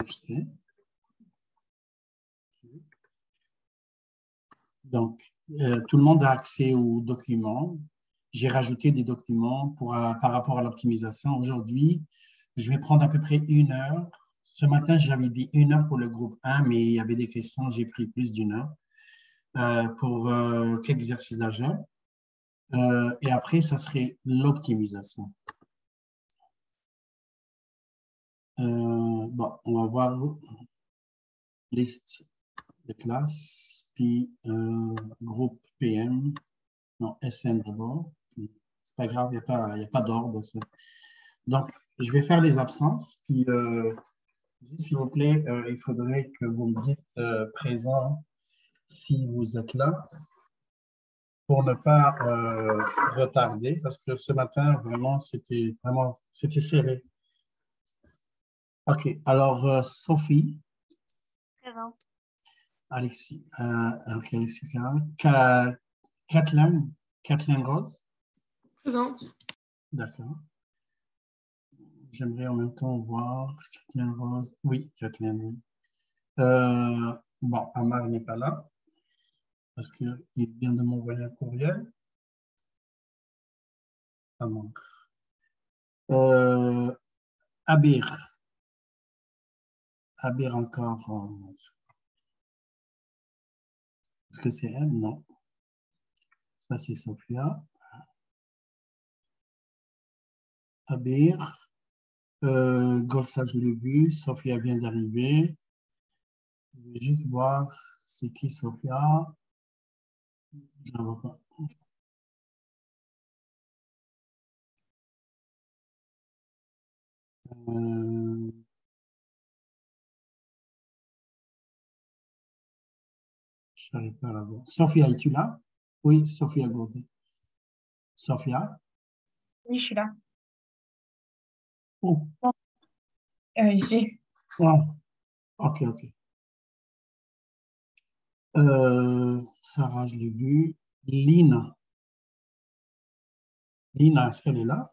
enregistrer. Donc, tout le monde a accès aux documents. J'ai rajouté des documents par rapport à l'optimisation. Aujourd'hui, je vais prendre à peu près 1 heure. Ce matin, j'avais dit 1 heure pour le groupe 1, mais il y avait des questions, j'ai pris plus d'1 heure pour quelques exercices d'agent. Et après, ça serait l'optimisation. Bon, on va voir liste de classes, puis groupe PM, non, SN d'abord. C'est pas grave, il n'y a pas d'ordre. Donc, je vais faire les absences, puis s'il vous plaît, il faudrait que vous me dites présent si vous êtes là pour ne pas retarder, parce que ce matin, vraiment, c'était serré. OK, alors Sophie. Présente. Alexis, OK, Alexis, Kathleen Rose. Présente. D'accord. J'aimerais en même temps voir Kathleen Rose. Oui, Kathleen, oui. Bon, Amar n'est pas là parce qu'il vient de m'envoyer un courriel. Amar. Abir. Abir encore. Est-ce que c'est elle? Non. Ça, c'est Sophia. Abir. Golsa, je l'ai vu. Sophia vient d'arriver. Je vais juste voir c'est qui Sophia. Je ne vois pas. Je n'arrive pas à la voir. Sophia, es-tu là? Oui, Sophia Gourdé. Sophia? Oui, je suis là. Oh. Bon. Ici. Oh. OK, OK. Sarah, je l'ai vu. Lina. Lina, est-ce qu'elle est là?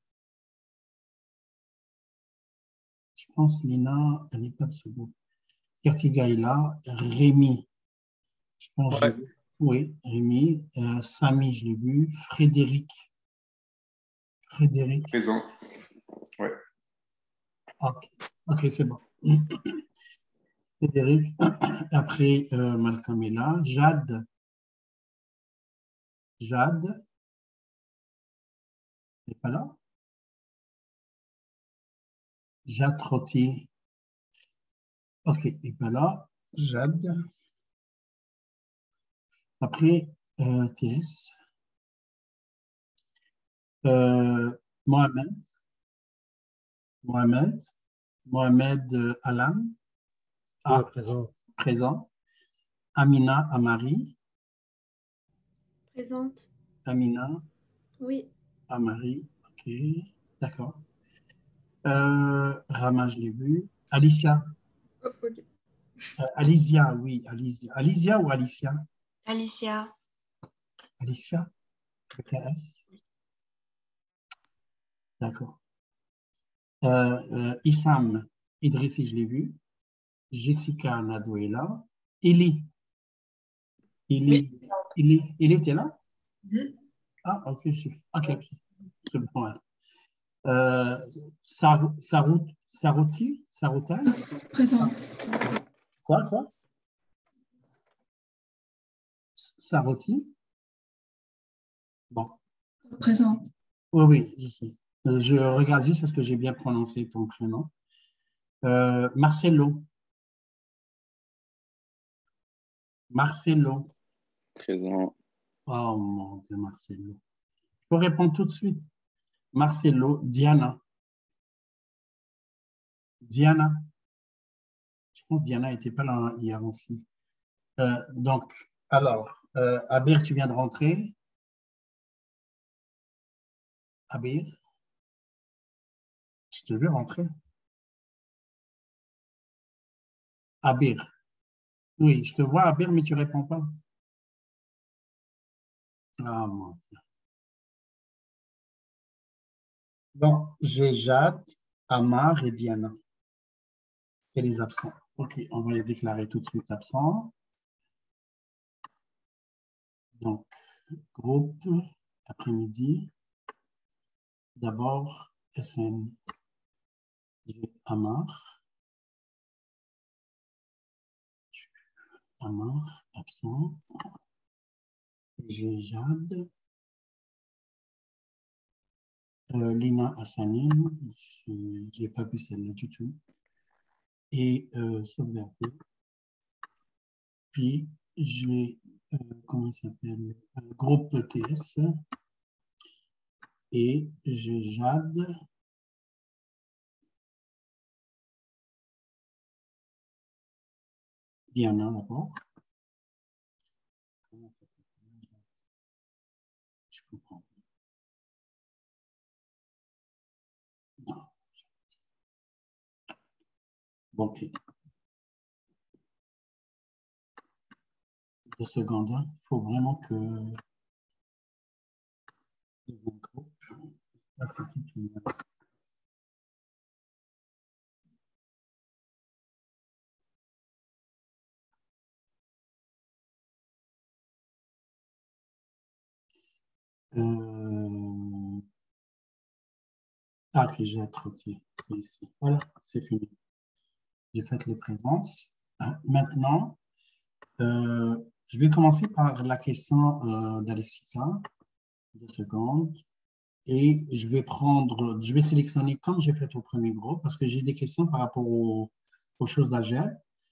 Je pense Lina, elle n'est pas de ce groupe. Katiga est là. Rémi. Je pense Ouais. Oui, Rémi. Samy, je l'ai vu. Frédéric. Présent. Ouais. OK, OK, c'est bon. Frédéric. Après, Malcolm est là. Jade. Jade. Elle n'est pas là? Jade Trottier. OK, elle n'est pas là. Jade. Après, TS. Mohamed. Mohamed Alam. Ah, présent. Présent. Amina Amari. Présente. Amina. Oui. Amari. OK, d'accord. Rama, je l'ai vu. Alicia. Oh, ok. Alicia, oui, Alicia. Alicia ou Alicia? Alicia. Alicia, PKS. D'accord. Issam, Idrissi, je l'ai vu. Jessica Nadouela. Eli. Oui. Eli était là? Mm-hmm. OK, c'est bon. Saroutal? Présente. Quoi? Saroti? Bon. Présente. Oui, je sais. Je regarde juste parce que j'ai bien prononcé ton prénom. Marcelo. Présent. Oh mon Dieu, Marcelo. Je peux répondre tout de suite. Marcelo, Diana. Je pense que Diana n'était pas là hier aussi. Donc, alors, Abir, tu viens de rentrer. Abir, je te veux rentrer. Abir. Oui, je te vois, Abir, mais tu ne réponds pas. Ah, mon Dieu. Bon, j'ai Jade, Amar et Diana. Et les absents. OK, on va les déclarer tout de suite absents. Donc, groupe, après-midi. D'abord, SN, Amar. Amar, absent. J'ai Jade. Lina Hassanin, je n'ai pas vu celle-là du tout. Et sauvegarder. Puis, j'ai, comment il s'appelle? Groupe TS. Et j'ai Jade. Diana, d'abord. Je comprends. Non. Bon, OK. 2 secondes. Il faut vraiment que ah, que j'ai introduit. C'est ici. Voilà, c'est fini. J'ai fait les présences. Maintenant, je vais commencer par la question d'Alexica. 2 secondes. Et je vais sélectionner comme j'ai fait au premier groupe parce que j'ai des questions par rapport aux choses d'algèbre.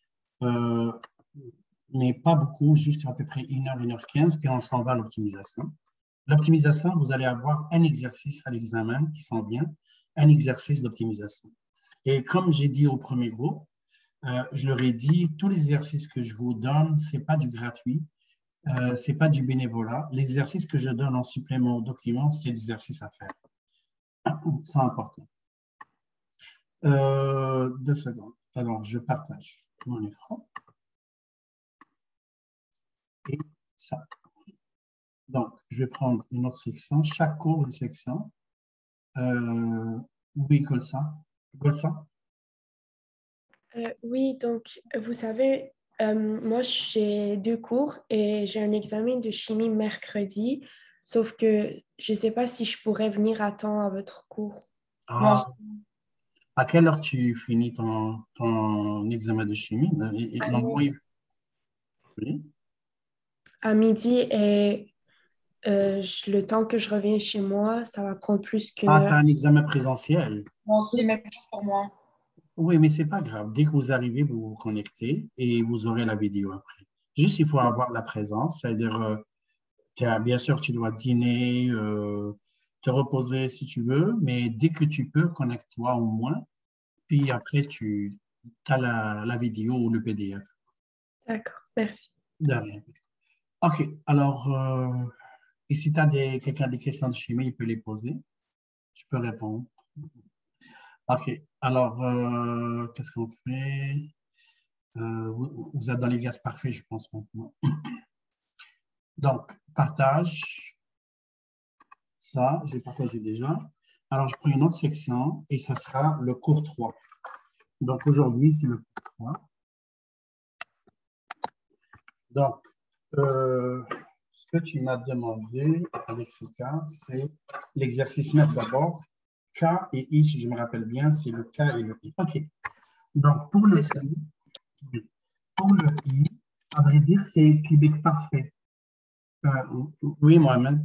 Mais pas beaucoup, juste à peu près 1 heure, 1h15, puis on s'en va à l'optimisation. L'optimisation, vous allez avoir un exercice à l'examen qui s'en vient, un exercice d'optimisation. Et comme j'ai dit au premier groupe, je leur ai dit, tous les exercices que je vous donne, ce n'est pas du gratuit, ce n'est pas du bénévolat. L'exercice que je donne en supplément au document, c'est l'exercice à faire. C'est important. 2 secondes. Alors, je partage mon écran. Et ça. Donc, je vais prendre une autre section. Chaque cours, une section. Oui, Golsa. Golsa? Oui, donc, vous savez, moi, j'ai 2 cours et j'ai un examen de chimie mercredi, sauf que je ne sais pas si je pourrais venir à temps à votre cours. Ah, à quelle heure tu finis ton examen de chimie? Oui. À midi et le temps que je reviens chez moi, ça va prendre plus qu'une Ah, tu as heure. un examen présentiel. Bon, c'est même chose pour moi. Oui, mais ce n'est pas grave. Dès que vous arrivez, vous vous connectez et vous aurez la vidéo après. Juste, il faut avoir la présence, c'est-à-dire, bien sûr, tu dois dîner, te reposer si tu veux, mais dès que tu peux, connecte-toi au moins. Puis après, tu as la vidéo ou le PDF. D'accord, merci. De rien. OK. Alors, et si tu as quelqu'un a des questions de chimie, il peut les poser. Je peux répondre. OK. Alors, qu'est-ce qu'on fait? Vous êtes dans les gaz parfaits, je pense, maintenant. Donc, partage. Ça, j'ai partagé déjà. Alors, je prends une autre section et ça sera le cours 3. Donc, aujourd'hui, c'est le cours 3. Donc, ce que tu m'as demandé avec ce cas, c'est l'exercice mettre d'abord. K et I, si je me rappelle bien, c'est le K et le I. OK. Donc, pour le I, à vrai dire, c'est cubique parfait. Oui, Mohamed.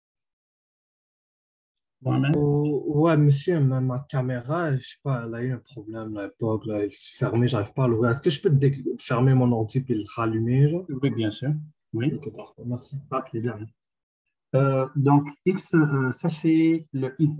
Mohamed? Oh, ouais, monsieur, ma caméra, je sais pas, elle a eu un problème à l'époque, là, elle s'est fermée, j'arrive pas à l'ouvrir. Est-ce que je peux fermer mon ordi puis le rallumer, genre? Oui, bien sûr. Oui. Ok, parfait, merci. OK, de rien. Donc, X, ça c'est le I.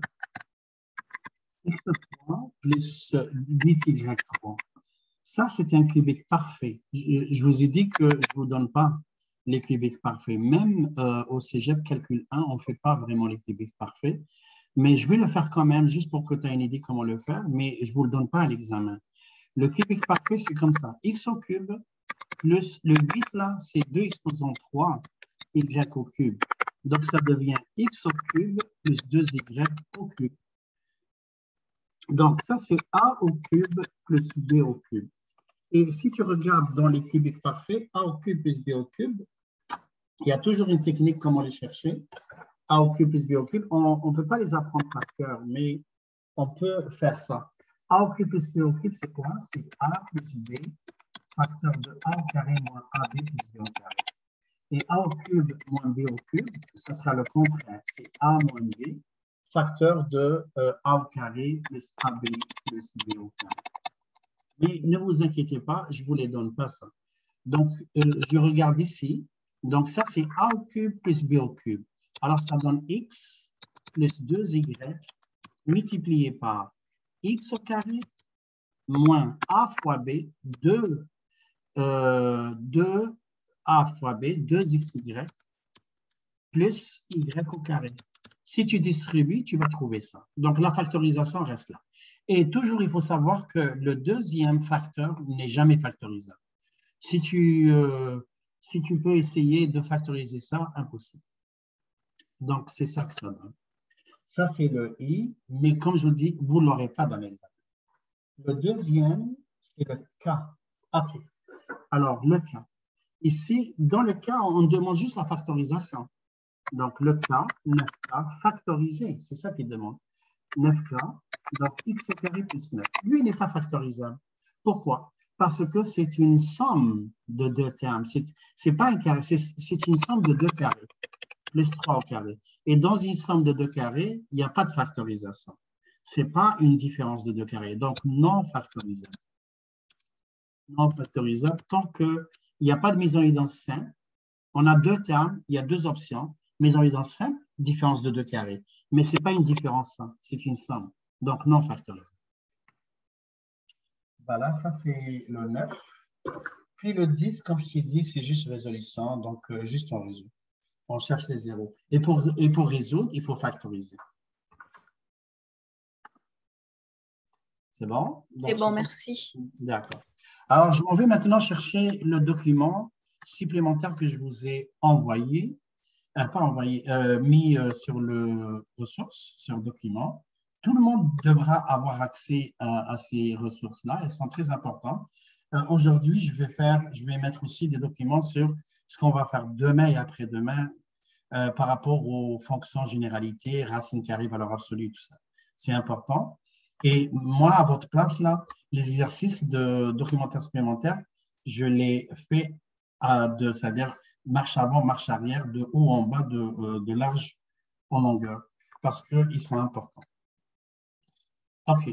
X3 plus 8Y3. Ça, c'est un cubique parfait. Je vous ai dit que je ne vous donne pas les cubiques parfaits. Même au cégep calcul 1, on ne fait pas vraiment les cubiques parfaits. Mais je vais le faire quand même, juste pour que tu aies une idée comment le faire, mais je ne vous le donne pas à l'examen. Le cubique parfait, c'est comme ça. X au cube plus le 8 là, c'est 2 exposant 3 y au cube. Donc, ça devient x au cube plus 2y au cube. Donc, ça, c'est A au cube plus B au cube. Et si tu regardes dans les cubiques parfaits, A au cube plus B au cube, il y a toujours une technique comment les chercher. A au cube plus B au cube, on ne peut pas les apprendre par cœur, mais on peut faire ça. A au cube plus B au cube, c'est quoi? C'est A plus B, facteur de A au carré moins AB plus B au carré. Et A au cube moins B au cube, ça sera le contraire. C'est A moins B, facteur de A au carré plus AB plus B au carré. Mais ne vous inquiétez pas, je ne vous les donne pas ça. Donc, je regarde ici. Donc, ça, c'est A au cube plus B au cube. Alors, ça donne X plus 2Y multiplié par X au carré moins A fois B, 2A fois B, 2XY, plus Y au carré. Si tu distribues, tu vas trouver ça. Donc, la factorisation reste là. Et toujours, il faut savoir que le deuxième facteur n'est jamais factorisable. Si tu peux essayer de factoriser ça, impossible. Donc, c'est ça que ça donne. Ça, c'est le I, mais comme je vous dis, vous ne l'aurez pas dans l'examen. Le deuxième, c'est le K. OK. Alors, le K. Ici, dans le cas, on demande juste la factorisation. Donc, le K, 9K, factorisé, c'est ça qu'il demande. 9K, donc X au carré plus 9. Lui, il n'est pas factorisable. Pourquoi? Parce que c'est une somme de deux termes. C'est pas un carré, c'est une somme de deux carrés, plus 3 au carré. Et dans une somme de deux carrés, il n'y a pas de factorisation. Ce n'est pas une différence de deux carrés, donc non factorisable. Non factorisable tant qu'il n'y a pas de mise en évidence simple. On a deux termes, il y a deux options. Mise en évidence simple, différence de deux carrés. Mais ce n'est pas une différence simple, c'est une somme. Donc non factorisable. Voilà, ça c'est le 9. Puis le 10, comme je t'ai dit, c'est juste résolution, donc juste on résout. On cherche les zéros. Et pour résoudre, il faut factoriser. C'est bon? C'est bon, merci. D'accord. Alors, je m'en vais maintenant chercher le document supplémentaire que je vous ai envoyé, pas envoyé, mis sur le ressource, sur le document. Tout le monde devra avoir accès à ces ressources-là. Elles sont très importantes. Aujourd'hui, je vais mettre aussi des documents sur ce qu'on va faire demain et après-demain par rapport aux fonctions généralité, racine carrée, valeur absolue, tout ça. C'est important. Et moi, à votre place, là, les exercices de documentaire supplémentaire, je les fais c'est-à-dire marche avant, marche arrière, de haut en bas, de large en longueur, parce qu'ils sont importants. OK.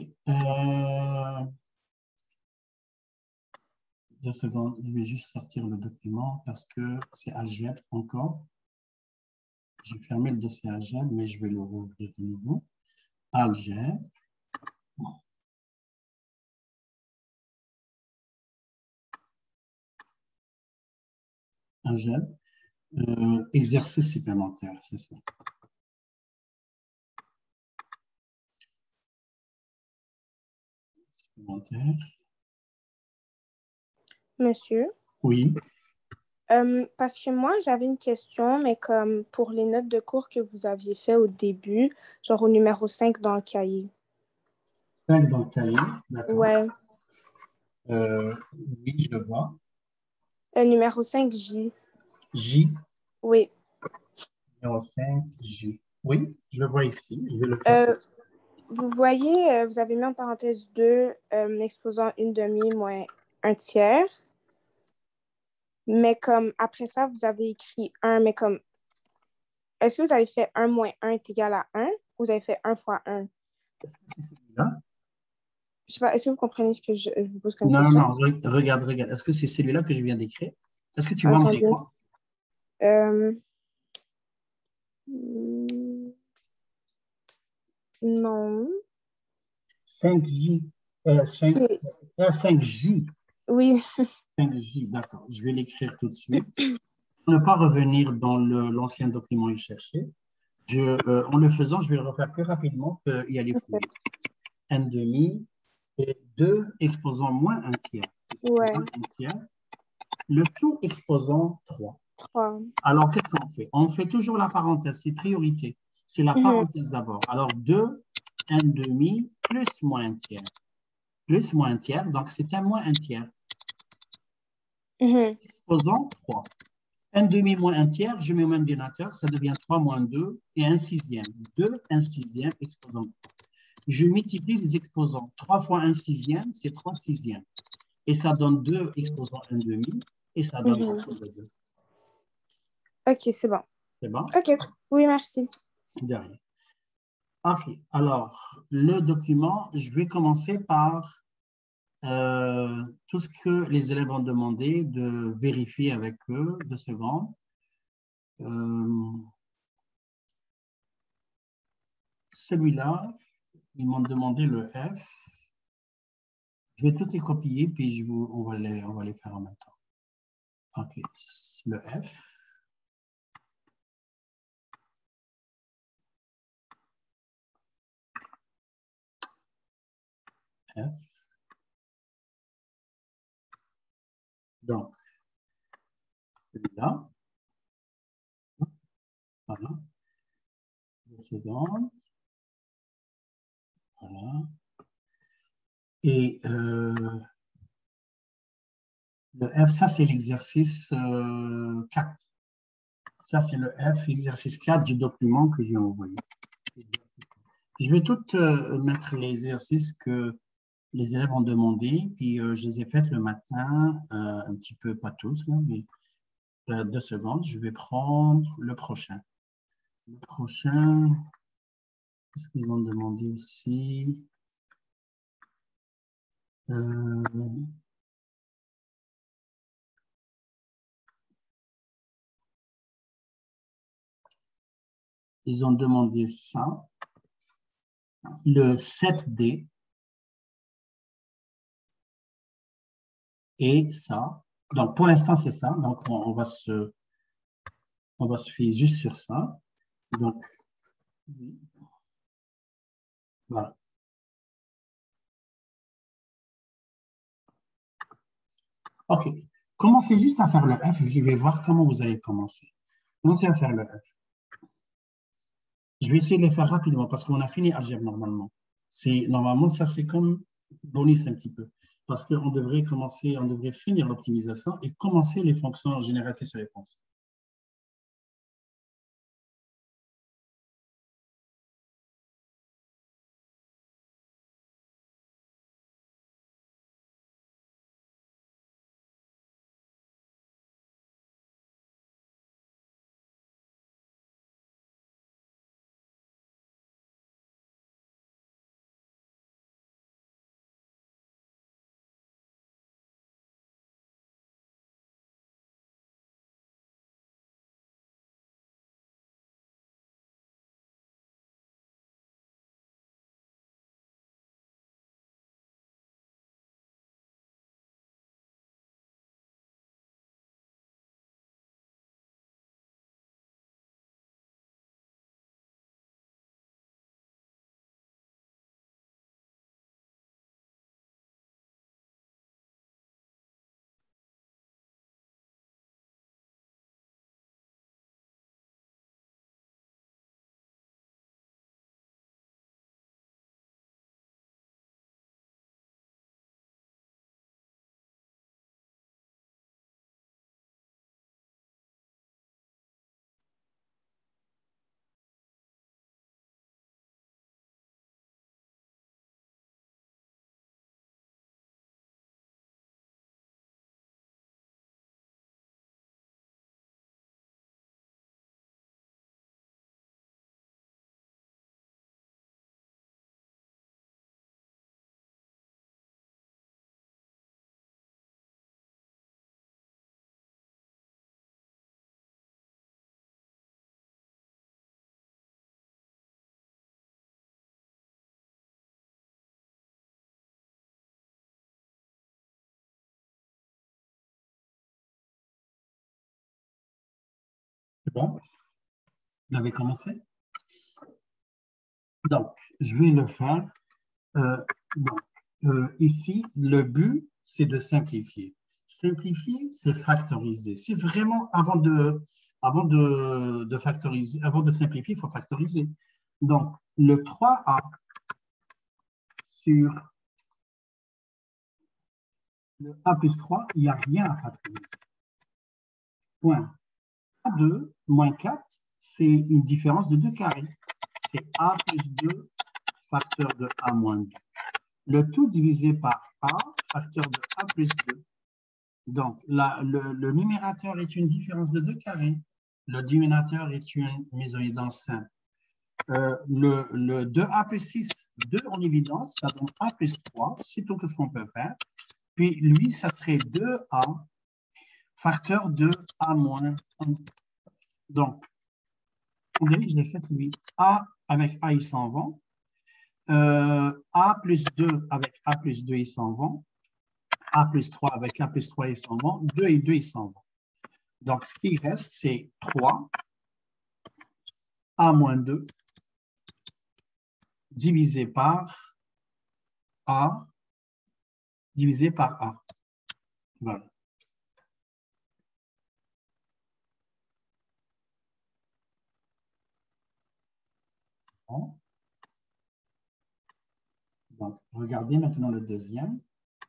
2 secondes, je vais juste sortir le document parce que c'est algèbre encore. J'ai fermé le dossier algèbre, mais je vais le rouvrir de nouveau. Algèbre. Algèbre. Exercice supplémentaire, c'est ça. Supplémentaire. Monsieur, Oui. parce que moi, j'avais une question, mais comme pour les notes de cours que vous aviez fait au début, genre au numéro 5 dans le cahier. 5 dans le cahier, d'accord. Ouais. Oui, je le vois. Numéro 5, J. J. Oui. Numéro 5, J. Oui, je le vois ici. Je vais le faire. Vous voyez, vous avez mis en parenthèse 2, exposant une demi moins un tiers. Mais comme après ça, vous avez écrit 1, mais comme est-ce que vous avez fait 1 moins 1 est égal à 1 ou vous avez fait 1 fois 1? Celui-là? Je sais pas, est-ce que vous comprenez ce que je vous pose comme Non, question? non, regarde. Est-ce que c'est celui-là que je viens d'écrire? Est-ce que tu vois mon Attendez. écran? Non. 5J. 5J. Oui. 5J, d'accord. Je vais l'écrire tout de suite. Pour ne pas revenir dans l'ancien document et chercher, en le faisant, je vais le refaire plus rapidement qu'il aller plus vite. 1 demi et 2 exposant moins 1 tiers. Ouais. 1 tiers. Le tout exposant 3. 3. Alors, qu'est-ce qu'on fait? On fait toujours la parenthèse, c'est priorité. C'est la parenthèse d'abord. Alors, 2 1 demi plus moins 1 tiers. Plus moins 1 tiers, donc c'est un moins 1 tiers. Exposant 3. 1 demi moins 1 tiers, je mets au même dénominateur, ça devient 3 moins 2 et 1 sixième. 2, 1 sixième, exposant 3. Je multiplie les exposants. 3 fois 1 sixième, c'est 3 sixièmes. Et ça donne 2 exposant 1 demi et ça donne 2. OK, c'est bon. C'est bon? OK, oui, merci. De rien. OK, alors, le document, je vais commencer par tout ce que les élèves ont demandé de vérifier avec eux, 2 secondes. Celui-là, ils m'ont demandé le F. Je vais tout les copier, puis on va les faire en même temps. OK, le F. F. Donc, celui-là. Voilà. 2 secondes. Voilà. Et le F, ça, c'est l'exercice 4. Ça, c'est le F, exercice 4 du document que j'ai envoyé. Je vais tout mettre les exercices que les élèves ont demandé, puis je les ai faits le matin, un petit peu, pas tous, là, mais 2 secondes. Je vais prendre le prochain. Le prochain, qu'est-ce qu'ils ont demandé aussi? Ils ont demandé ça, le 7D et ça. Donc, pour l'instant, c'est ça. Donc, on va se fier juste sur ça. Donc, voilà. OK. Commencez juste à faire le F. Je vais voir comment vous allez commencer. Commencez à faire le F. Je vais essayer de les faire rapidement parce qu'on a fini algèbre normalement. Normalement, ça, c'est comme bonus un petit peu. Parce qu'on devrait finir l'optimisation et commencer les fonctions génératrices sur les fonctions. C'est bon? Vous avez commencé? Donc, je vais le faire. Ici, le but, c'est de simplifier. Simplifier, c'est factoriser. C'est vraiment, avant de factoriser, avant de simplifier, il faut factoriser. Donc, le 3A sur le A plus 3, il n'y a rien à factoriser. Point. A2 moins 4, c'est une différence de 2 carrés. C'est A plus 2 facteur de A moins 2. Le tout divisé par A, facteur de A plus 2. Donc, le numérateur est une différence de 2 carrés. Le dénominateur est une mésoïdence simple. Le 2A plus 6, 2 en évidence, ça donne A plus 3, c'est tout ce qu'on peut faire. Puis, lui, ça serait 2A, facteur de A moins 1. Donc, je l'ai fait, lui, A avec A, ils s'en vont. A plus 2 avec A plus 2, ils s'en vont. A plus 3 avec A plus 3, ils s'en vont. 2 et 2, ils s'en vont. Donc, ce qui reste, c'est 3, A moins 2, divisé par A, divisé par A. Voilà. Bon. Donc, regardez maintenant le deuxième.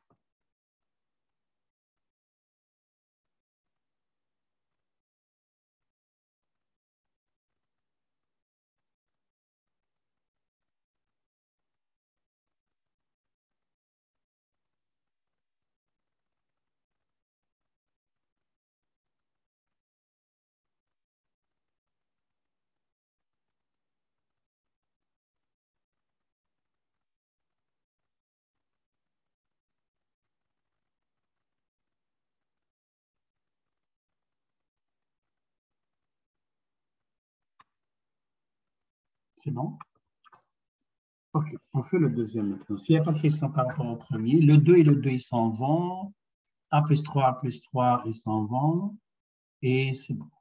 C'est bon? OK, on fait le deuxième maintenant. S'il n'y a pas de question par rapport au premier, le 2 et le 2, ils s'en vont. A plus 3, ils s'en vont. Et c'est bon.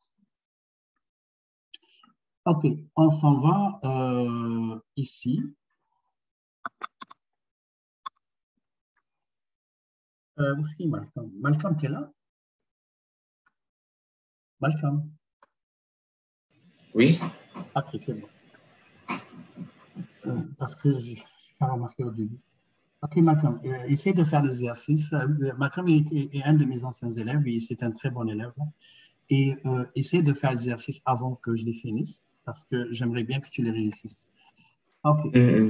OK, on s'en va ici. Où est-ce qu'il est Malcolm? Malcolm, tu es là? Malcolm? Oui. OK, c'est bon. Parce que je n'ai pas remarqué au début. OK, Malcolm, essaye de faire l'exercice. Malcolm est un de mes anciens élèves et c'est un très bon élève. Et essaye de faire l'exercice avant que je les finisse parce que j'aimerais bien que tu les réussisses. OK.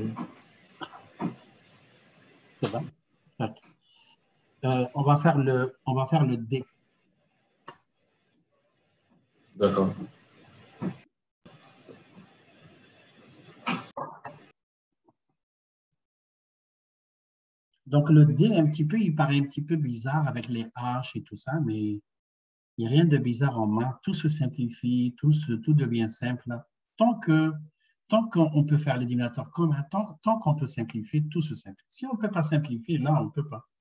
C'est bon? OK. On va faire le D. D'accord. Donc, le D, il paraît un petit peu bizarre avec les H et tout ça, mais il n'y a rien de bizarre en maths. Tout se simplifie, tout devient simple. Tant qu'on peut faire les dénominateurs communs, tant qu'on peut simplifier, tout se simplifie. Si on ne peut pas simplifier, là, on ne peut pas.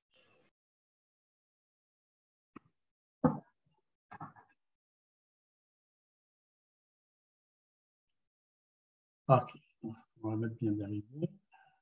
OK. On va mettre bien d'arriver.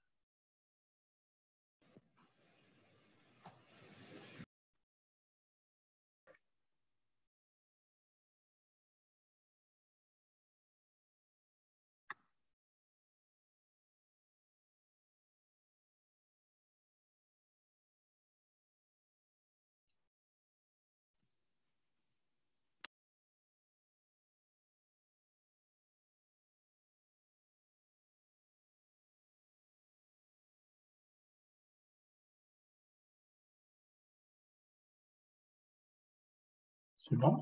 C'est bon?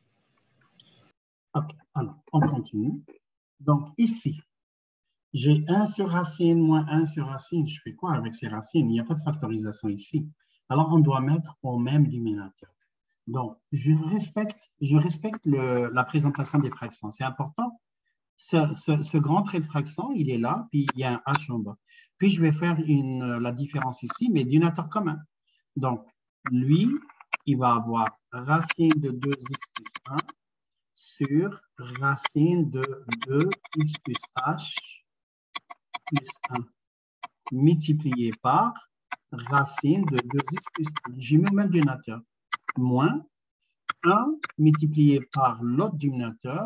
OK. Alors, on continue. Donc, ici, j'ai 1 sur racine moins 1 sur racine. Je fais quoi avec ces racines? Il n'y a pas de factorisation ici. Alors, on doit mettre au même dénominateur. Donc, je respecte la présentation des fractions. C'est important. Ce grand trait de fraction, il est là, puis il y a un H en bas. Puis, je vais faire la différence ici, mais dénominateur commun. Donc, lui, il va avoir racine de 2x plus 1 sur racine de 2x plus h plus 1 multiplié par racine de 2x plus 1. J'ai mis au même dénominateur. Moins 1 multiplié par l'autre dénominateur,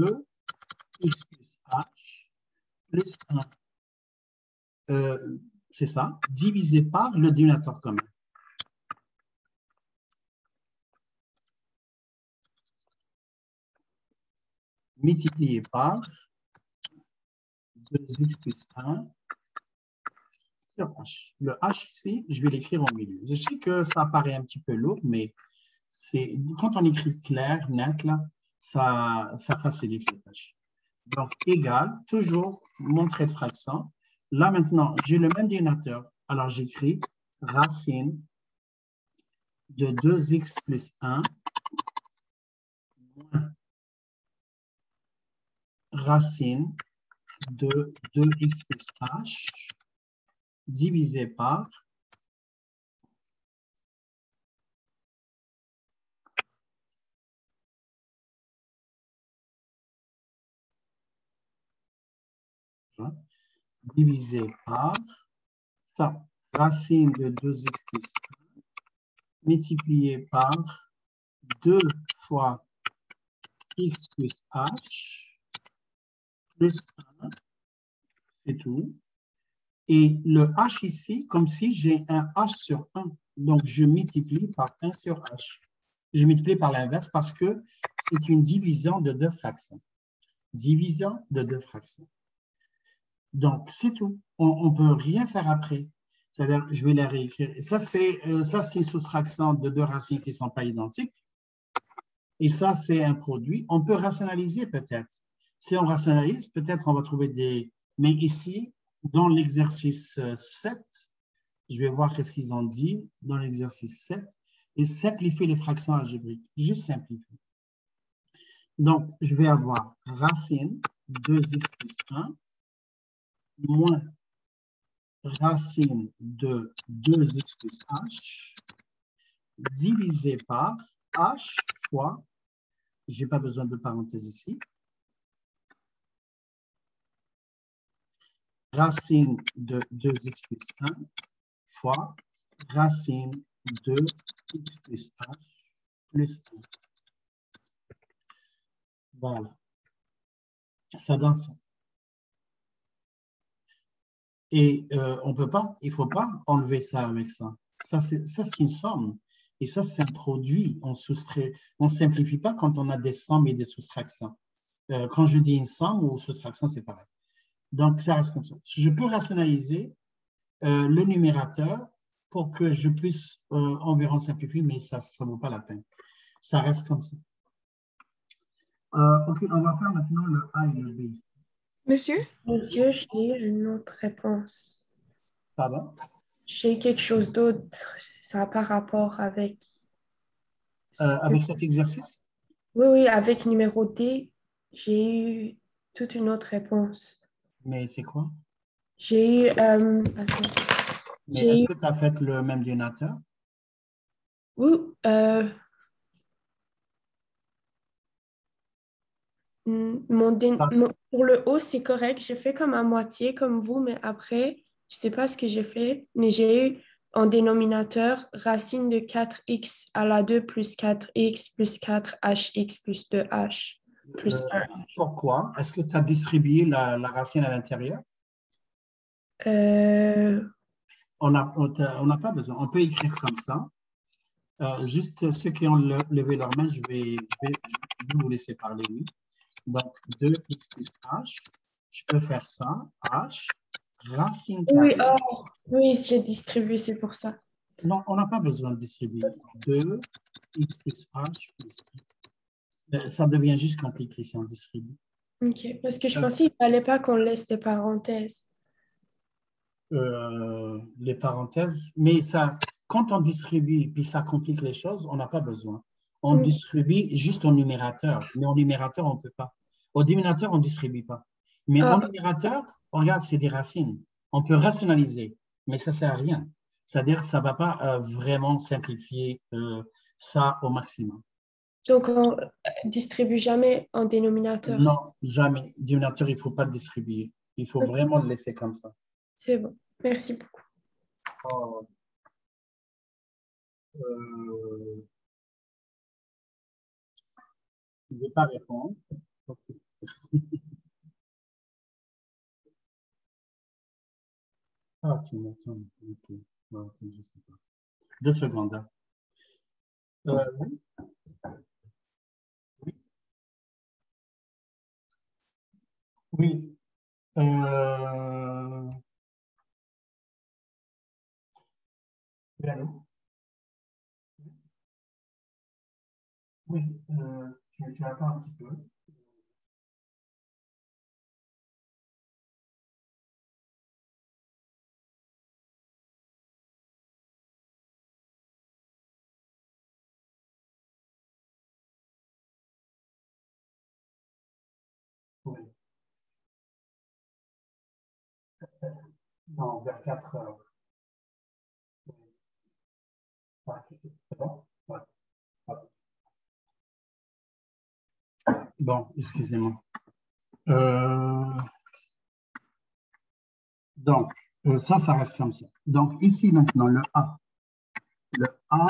2x plus h plus 1. c'est ça, divisé par le dénominateur commun. Multiplié par 2x plus 1 sur h. Le h ici, je vais l'écrire au milieu. Je sais que ça paraît un petit peu lourd, mais quand on écrit clair, net, là, ça facilite la tâche. Donc, égal, toujours mon trait de fraction. Là, maintenant, j'ai le même dénominateur. Alors, j'écris racine de 2x plus 1 moins racine de 2x plus h divisé par ça, racine de 2x plus 1 multiplié par 2 fois x plus h plus 1, c'est tout. Et le h ici, comme si j'ai un h sur 1. Donc, je multiplie par 1 sur h. Je multiplie par l'inverse parce que c'est une division de deux fractions. Division de deux fractions. Donc, c'est tout. On ne peut rien faire après. C'est-à-dire, je vais la réécrire. Ça, c'est une soustraction de deux racines qui ne sont pas identiques. Et ça, c'est un produit. On peut rationaliser peut-être. Si on rationalise, peut-être on va trouver des... Mais ici, dans l'exercice 7, je vais voir qu'est-ce qu'ils ont dit dans l'exercice 7. Ils simplifient les fractions algébriques. Je simplifie. Donc, je vais avoir racine 2x plus 1 moins racine de 2x plus h divisé par h fois, je n'ai pas besoin de parenthèse ici, racine de 2x plus 1 fois racine de x plus h plus 1. Voilà. Ça donne ça. Et on ne peut pas, il ne faut pas enlever ça avec ça. Ça, c'est une somme. Et ça, c'est un produit. On ne simplifie pas quand on a des sommes et des soustractions. Quand je dis une somme ou soustraction, c'est pareil. Donc, ça reste comme ça. Je peux rationaliser le numérateur pour que je puisse environ simplifier, mais ça ne vaut pas la peine. Ça reste comme ça. OK, on va faire maintenant le A et le B. Monsieur? Monsieur, j'ai une autre réponse. Pardon? J'ai quelque chose d'autre. Ça n'a pas rapport avec... Avec cet exercice? Oui, oui, avec numéro D, j'ai eu toute une autre réponse. Mais c'est quoi? J'ai eu... attends. Mais J'ai est-ce eu... que tu as fait le même dénominateur? Oui, pour le haut, c'est correct. J'ai fait comme à moitié, comme vous, mais après, je ne sais pas ce que j'ai fait, mais j'ai eu en dénominateur racine de 4x à la 2 plus 4x plus 4hx plus 2h plus 1. Pourquoi? Est-ce que tu as distribué la racine à l'intérieur? On n'a pas besoin. On peut écrire comme ça. Juste ceux qui ont levé leur main, je vais vous laisser parler, oui. Donc, 2x plus h, je peux faire ça, h, racine Oui, carrée. oh, oui, j'ai distribué, c'est pour ça. Non, on n'a pas besoin de distribuer. 2x plus h plus 1. Ça devient juste compliqué si on distribue. OK, parce que je pensais qu'il ne fallait pas qu'on laisse des parenthèses. Les parenthèses, mais ça, quand on distribue puis ça complique les choses, on n'a pas besoin. On distribue juste au numérateur, mais au numérateur, on ne peut pas. Au dénominateur, on ne distribue pas. Mais au numérateur, regarde, c'est des racines. On peut rationaliser, mais ça ne sert à rien. C'est-à-dire que ça ne va pas vraiment simplifier ça au maximum. Donc, on ne distribue jamais en dénominateur. Non, jamais. Dénominateur, il ne faut pas le distribuer. Il faut vraiment le laisser comme ça. C'est bon. Merci beaucoup. Oh. Je ne vais pas répondre. Okay. Ah, tiens, attends. Ok. Ok, je sais pas. 2 secondes. Hein. Oui, oui, oui. Oui, allô? Oui, tu attends un petit peu. Oui. Non, vers 4 heures. Oui. Ouais, c'est bon? Ouais. Bon, excusez-moi. Euh, donc, ça reste comme ça. Donc, ici, maintenant, le A. Le A,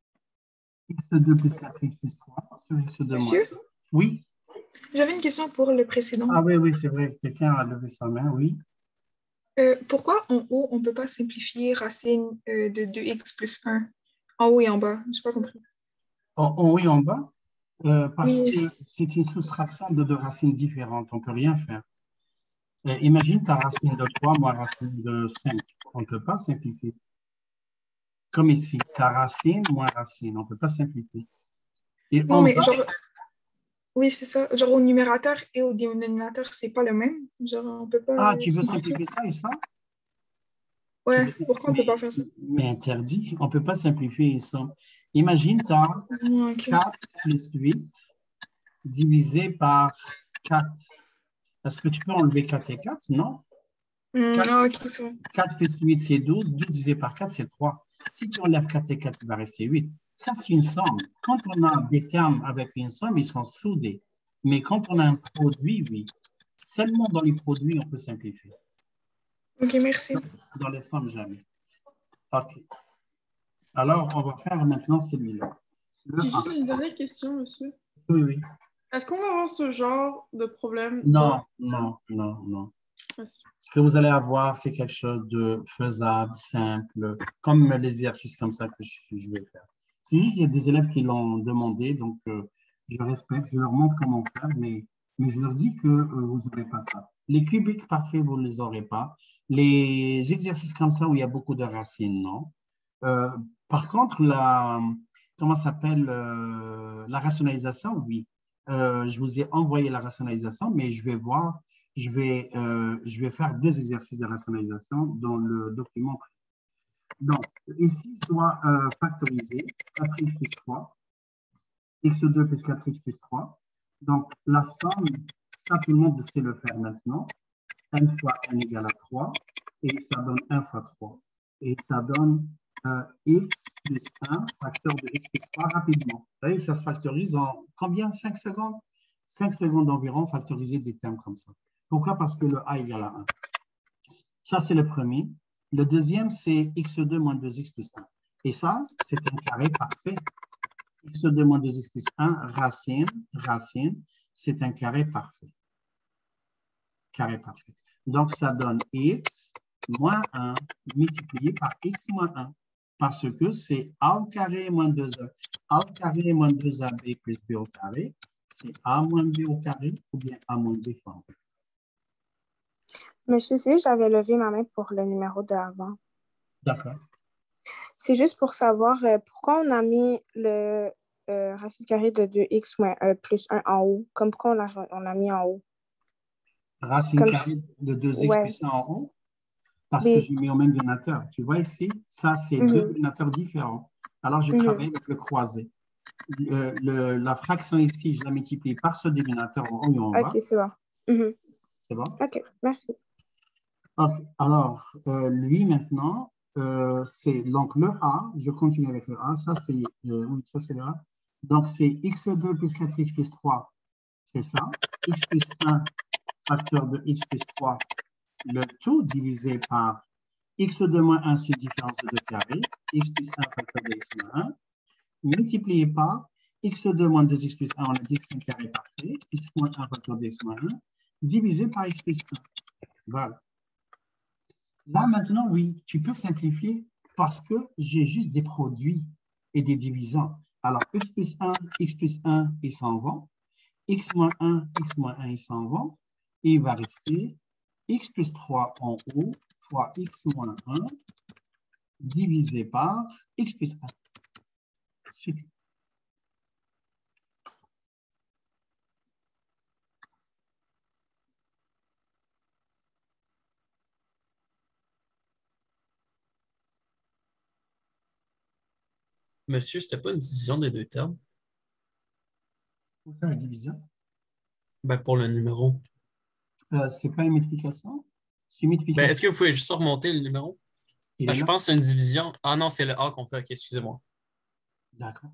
x2 plus 4x plus 3 sur x2 moins. Monsieur, Oui? j'avais une question pour le précédent. Ah oui, oui, c'est vrai. Quelqu'un a levé sa main, oui. Pourquoi en haut, on ne peut pas simplifier racine de 2x plus 1? En haut et en bas, je n'ai pas compris. En haut et en bas, parce Oui, que c'est une soustraction de 2 racines différentes. On ne peut rien faire. Imagine ta racine de 3 moins racine de 5. On ne peut pas simplifier. Comme ici, ta racine moins racine. On ne peut pas simplifier. Et non, en mais bas, genre, oui, c'est ça. Genre au numérateur et au dénominateur, c'est pas le même. Genre, on peut pas ah, tu veux simplifier. simplifier ça et ça? Tu veux Ouais, pourquoi on peut pas faire ça? mais interdit. On ne peut pas simplifier une somme. Imagine, tu as Ah, ok. 4 plus 8 divisé par 4. Est-ce que tu peux enlever 4 et 4? Non. 4, Ah, ok, c'est bon. 4 plus 8, c'est 12. 12 divisé par 4, c'est 3. Si tu enlèves 4 et 4, il va rester 8. Ça, c'est une somme. Quand on a des termes avec une somme, ils sont soudés. Mais quand on a un produit, oui. Seulement dans les produits, on peut simplifier. Ok, merci. Dans les sommes, jamais. OK. Alors, on va faire maintenant celui-là. Le J'ai A. juste une dernière question, monsieur. Oui, oui. Est-ce qu'on va avoir ce genre de problème Non, non, non, non. Merci. Ce que vous allez avoir, c'est quelque chose de faisable, simple, comme les exercices comme ça que je vais faire. C'est juste qu'il y a des élèves qui l'ont demandé, donc je respecte, je leur montre comment faire, mais je leur dis que vous n'aurez pas ça. Les cubiques parfaits, vous ne les aurez pas. Les exercices comme ça où il y a beaucoup de racines, non. Euh, Par contre, comment ça s'appelle, la rationalisation, oui. Je vous ai envoyé la rationalisation, mais je vais voir, je vais faire 2 exercices de rationalisation dans le document. Donc, ici, je dois factoriser 4x plus 3, x2 plus 4x plus 3. Donc, la somme, ça, tout le monde sait le faire maintenant. n fois n égale à 3, et ça donne 1 fois 3. Et ça donne x plus 1, facteur de x plus 3 rapidement. Vous voyez, ça se factorise en combien? 5 secondes? 5 secondes environ, factoriser des termes comme ça. Pourquoi? Parce que le a égale à 1. Ça, c'est le premier. Le deuxième, c'est x2 moins 2x plus 1. Et ça, c'est un carré parfait. x2 moins 2x plus 1, racine, c'est un carré parfait. Carré parfait. Donc, ça donne x moins 1 multiplié par x moins 1. Parce que c'est a au carré moins 2a. A au carré moins 2ab plus b au carré. C'est a moins b au carré ou bien a moins b fois 1. Monsieur, si j'avais levé ma main pour le numéro de avant. D'accord. C'est juste pour savoir pourquoi on a mis le racine carrée de 2x moins plus 1 en haut. Comme pourquoi on a mis en haut. Racine Comme, carrée de 2x ouais, plus 1 en haut. Parce que oui. j'ai mis au même dénominateur. Tu vois ici, ça, c'est 2 dénominateurs différents. Alors, je travaille avec le croisé. La fraction ici, je la multiplie par ce dénominateur en haut et en bas. Ok, c'est bon. C'est bon? Ok, merci. Okay. Alors, lui, maintenant, c'est donc le A. Je continue avec le A. Ça, c'est oui, ça, c'est le A. Donc, c'est x2 plus 4x plus 3. C'est ça. X plus 1, facteur de x plus 3. Le tout divisé par x2 moins 1, c'est différence de 2 carrés. X plus 1, facteur de x moins 1. Multiplié par x2 moins 2x plus 1, on a dit que c'est un carré parfait. X moins 1, facteur de x moins 1. Divisé par x plus 1. Voilà. Là, maintenant, oui, tu peux simplifier parce que j'ai juste des produits et des divisants. Alors, x plus 1, ils s'en vont. X moins 1, ils s'en vont. Et il va rester x plus 3 en haut fois x moins 1 divisé par x plus 1. C'est tout. Monsieur, c'était pas une division des deux termes? Pour faire la division, Ben, pour le numéro. ce n'est pas une multiplication, c'est une Ben, est-ce multiplication. que vous pouvez juste remonter le numéro? Il Ben, est je là? pense que c'est une division. Ah non, c'est le A qu'on fait. Ok, excusez-moi. D'accord.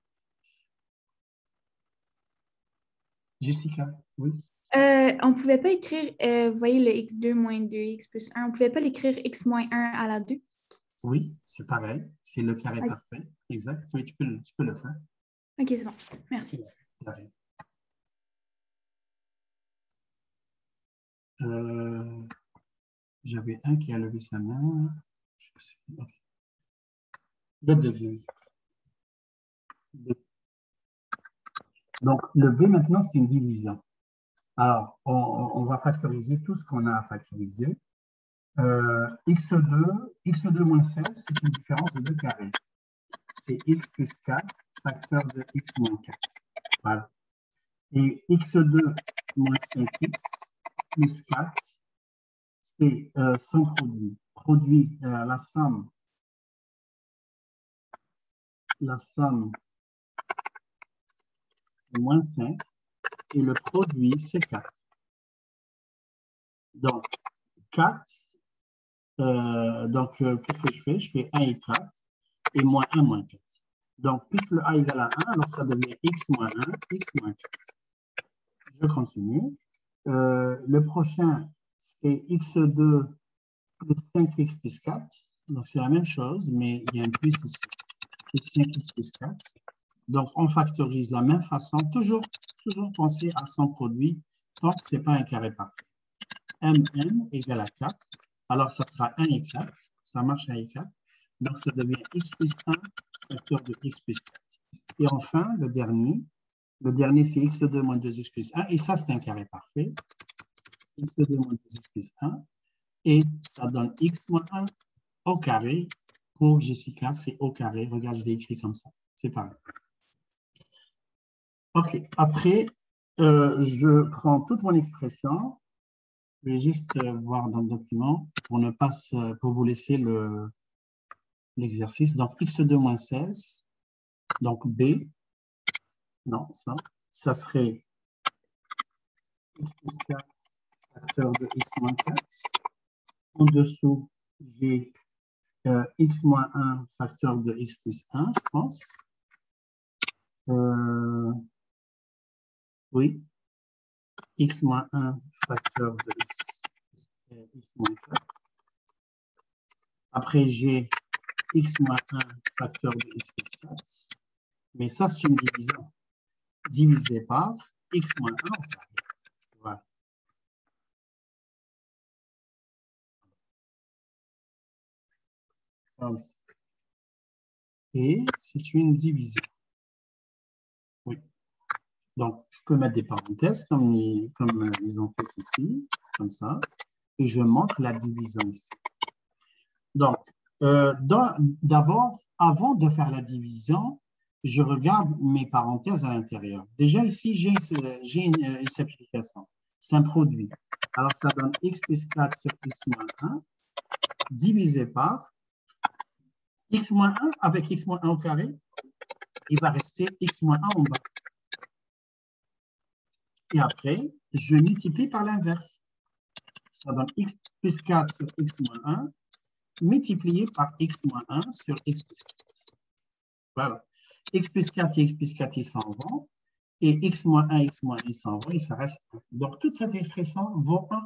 Jessica, oui. On ne pouvait pas écrire, vous voyez, le x2 moins 2x plus 1, on ne pouvait pas l'écrire x moins 1 à la 2. Oui, c'est pareil. C'est le carré Ok, parfait. Exact. Oui, tu peux le faire. ok, c'est bon. Merci. Carré. Euh, J'avais un qui a levé sa main. Je sais pas. Ok. Le deuxième. Donc, le V maintenant, c'est une division. Alors, on va factoriser tout ce qu'on a à factoriser. X2 moins 16, c'est une différence de 2 carrés. C'est x plus 4, facteur de x moins 4. Voilà. Et x2 moins 5x plus 4, c'est son produit. Produit, la somme est moins 5 et le produit, c'est 4. Donc, 4, qu'est-ce que je fais? Je fais 1 et 4 et moins 1 moins 4. Donc, puisque le A égale à 1, alors ça devient x moins 1, x moins 4. Je continue. Le prochain, c'est x2 plus 5x plus 4. Donc, c'est la même chose, mais il y a un plus ici. Et 5x plus 4. Donc, on factorise de la même façon. Toujours penser à son produit tant que ce n'est pas un carré parfait. Mn égale à 4. Alors, ça sera 1 et 4. Ça marche 1 et 4. Donc, ça devient x plus 1 facteur de x plus 4. Et enfin, le dernier c'est x2 moins 2x plus 1. Et ça, c'est un carré parfait. x2 moins 2x plus 1. Et ça donne x moins 1 au carré. Pour Jessica, c'est au carré. Regarde, je l'ai écrit comme ça. C'est pareil. OK. Après, je prends toute mon expression. Je vais juste voir dans le document pour vous laisser l'exercice. Donc, x2 moins 16. Donc, B. Non, ça serait x plus 4 facteur de x moins 4. En dessous, j'ai x moins 1 facteur de x plus 1, je pense. Oui, x moins 1 facteur de x moins 4. Après, j'ai x moins 1 facteur de x plus 4. Mais ça, c'est une division. Divisé par x moins 1 au carré. Voilà. Et c'est une division. Oui. Donc, je peux mettre des parenthèses comme ils ont fait ici, comme ça. Et je montre la division ici. Donc, d'abord, avant de faire la division, je regarde mes parenthèses à l'intérieur. Déjà ici, j'ai une simplification. C'est un produit. Alors, ça donne x plus 4 sur x moins 1 divisé par x moins 1 avec x moins 1 au carré. Il va rester x moins 1 en bas. Et après, je multiplie par l'inverse. Ça donne x plus 4 sur x moins 1 multiplié par x moins 1 sur x plus 4. Voilà. X plus 4 et x plus 4, ils s'en vont. Et x moins 1, x moins 1, ils s'en vont, et ça reste 1. Donc, toute cette expression vaut 1.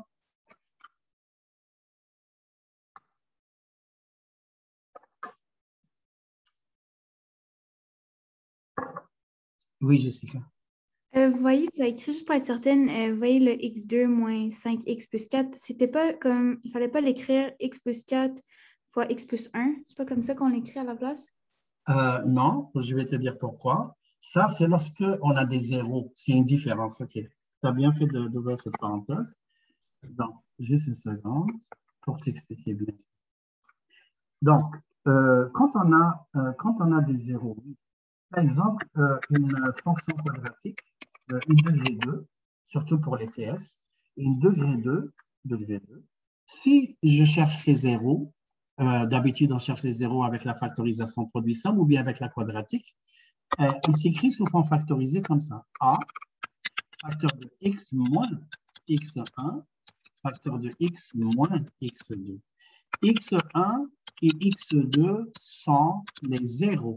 Oui, Jessica. Vous voyez, vous avez écrit juste pour être certaine, vous voyez le x2 moins 5x plus 4, c'était pas comme, il fallait pas l'écrire x plus 4 fois x plus 1. C'est pas comme ça qu'on l'écrit à la place? Non, je vais te dire pourquoi. Ça, c'est lorsque on a des zéros. C'est une différence. OK. Tu as bien fait d'ouvrir cette parenthèse. Donc, juste une seconde pour t'expliquer bien. Donc, quand on a des zéros, par exemple, une fonction quadratique, une degré 2, surtout pour les TS, et une degré 2, si je cherche ces zéros, d'habitude, on cherche les zéros avec la factorisation produit-somme ou bien avec la quadratique, il s'écrit sous forme factorisée comme ça. A, facteur de x moins x1, facteur de x moins x2. x1 et x2 sont les zéros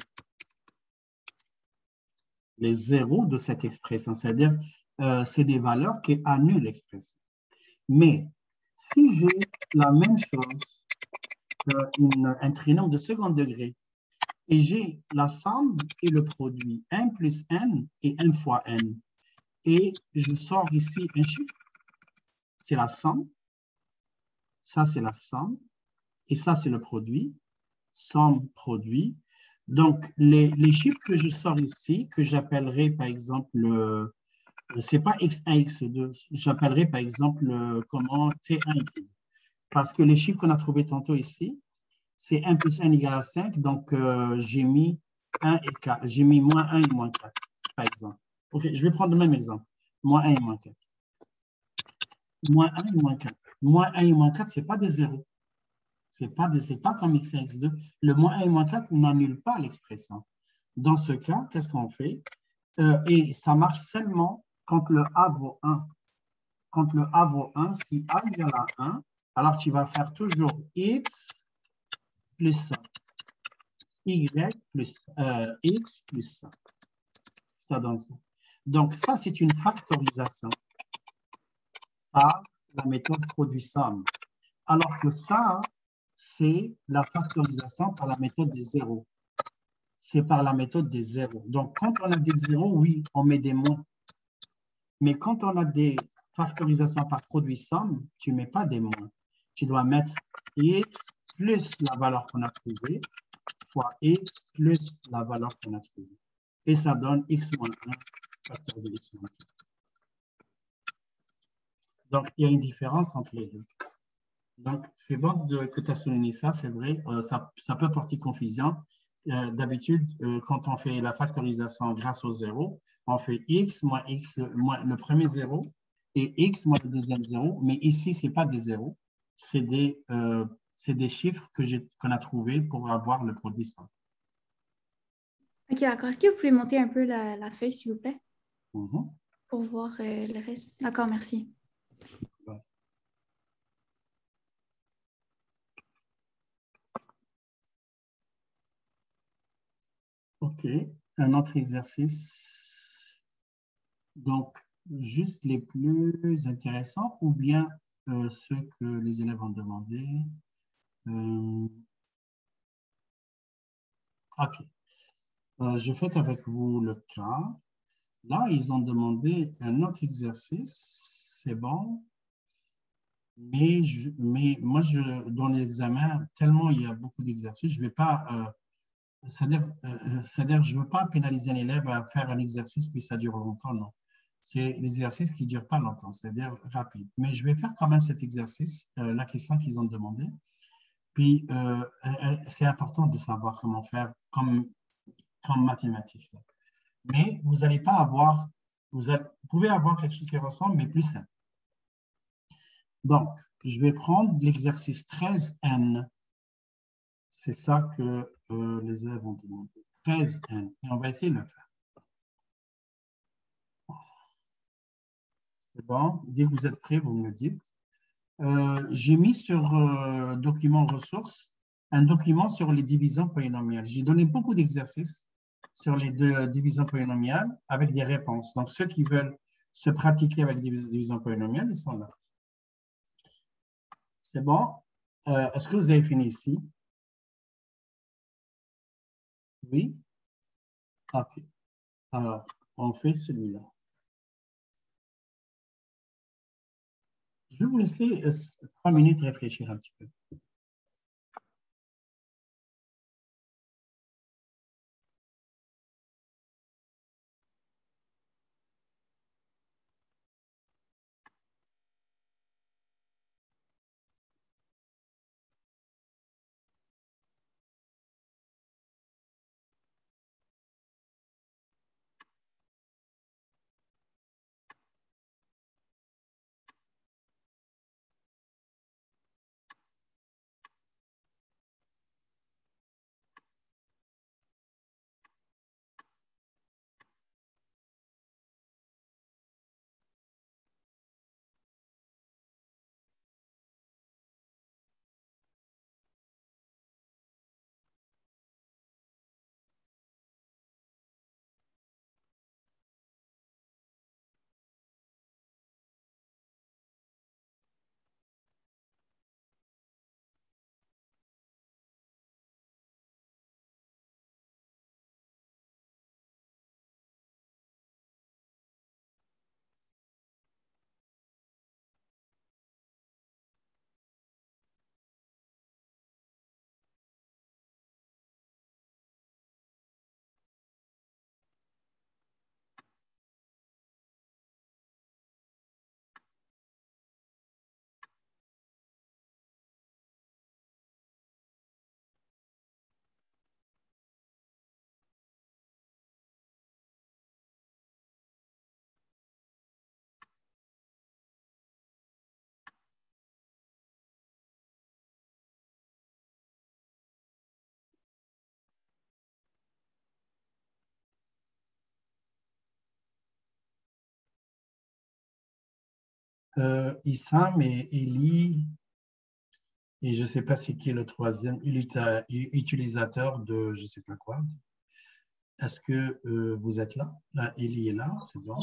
de cette expression, c'est-à-dire c'est des valeurs qui annulent l'expression. Mais si j'ai la même chose, un trinôme de second degré, et j'ai la somme et le produit, 1 plus n et 1 fois n, et je sors ici un chiffre, c'est la somme, ça c'est la somme, et ça c'est le produit, somme, produit. Donc, les chiffres que je sors ici, que j'appellerai par exemple, c'est pas x1, x2, j'appellerai par exemple comment t1 et t2. Parce que les chiffres qu'on a trouvés tantôt ici, c'est 1 plus 1 égale à 5, donc j'ai mis 1 et 4, j'ai mis moins 1 et moins 4, par exemple. Ok, je vais prendre le même exemple, moins 1 et moins 4. Moins 1 et moins 4. Moins 1 et moins 4, ce n'est pas des zéros. Ce n'est pas comme x1, x2. Le moins 1 et moins 4 n'annule pas l'expression. Dans ce cas, qu'est-ce qu'on fait? Et ça marche seulement quand le A vaut 1. Quand le A vaut 1, si A égale à 1, alors tu vas faire toujours x plus y plus x plus ça. Ça donne ça. Donc, ça, c'est une factorisation par la méthode produit-somme. Alors que ça, c'est la factorisation par la méthode des zéros. C'est par la méthode des zéros. Donc, quand on a des zéros, oui, on met des moins. Mais quand on a des factorisations par produit-somme, tu ne mets pas des moins. Tu dois mettre x plus la valeur qu'on a trouvée fois x plus la valeur qu'on a trouvée. Et ça donne x moins 1 facteur de x moins 4. Donc, il y a une différence entre les deux. Donc, c'est bon que tu as souligné ça, c'est vrai, ça peut porter confusion. D'habitude, quand on fait la factorisation grâce au zéro, on fait x moins le premier zéro et x moins le deuxième zéro, mais ici, ce n'est pas des zéros, c'est des chiffres qu'on a trouvés pour avoir le produit simple. OK, d'accord. Est-ce que vous pouvez monter un peu la feuille, s'il vous plaît, Mm-hmm. pour voir le reste? D'accord, merci. Ouais. OK, un autre exercice. Donc, juste les plus intéressants ou bien ceux que les élèves ont demandé. OK. Je fais avec vous le cas. Là, ils ont demandé un autre exercice. C'est bon. Mais moi, dans l'examen, tellement il y a beaucoup d'exercices, je ne vais pas... c'est-à-dire, je ne veux pas pénaliser un élève à faire un exercice puis ça dure longtemps, non. C'est l'exercice qui ne dure pas longtemps, c'est-à-dire rapide. Mais je vais faire quand même cet exercice, la question qu'ils ont demandé. Puis, c'est important de savoir comment faire comme mathématiques. Mais vous n'allez pas avoir, vous pouvez avoir quelque chose qui ressemble, mais plus simple. Donc, je vais prendre l'exercice 13N. C'est ça que les élèves ont demandé. 13N. Et on va essayer de le faire. C'est bon. Dès que vous êtes prêts, vous me le dites. J'ai mis sur document ressources un document sur les divisions polynomiales. J'ai donné beaucoup d'exercices sur les divisions polynomiales avec des réponses. Donc, ceux qui veulent se pratiquer avec des divisions polynomiales, ils sont là. C'est bon? Est-ce que vous avez fini ici? Oui? OK. Alors, on fait celui-là. Je vais vous laisser 3 minutes réfléchir un petit peu. Issam et Eli, et je ne sais pas c'est qui est le troisième utilisateur de je ne sais pas quoi. Est-ce que vous êtes là? Là, Eli est là, c'est bon.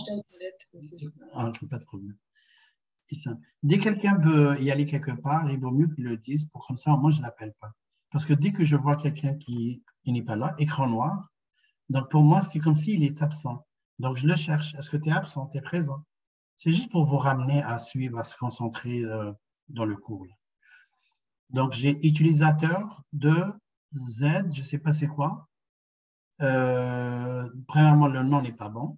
Ah, ok, pas de problème. Issam. Dès que quelqu'un veut y aller quelque part, il vaut mieux qu'il le dise, pour comme ça, moi, je ne l'appelle pas. Parce que dès que je vois quelqu'un qui n'est pas là, écran noir, donc pour moi, c'est comme s'il est absent. Donc, je le cherche. Est-ce que tu es absent? Tu es présent? C'est juste pour vous ramener à suivre, à se concentrer dans le cours. Donc, j'ai utilisateur de Z, je ne sais pas c'est quoi. Premièrement, le nom n'est pas bon.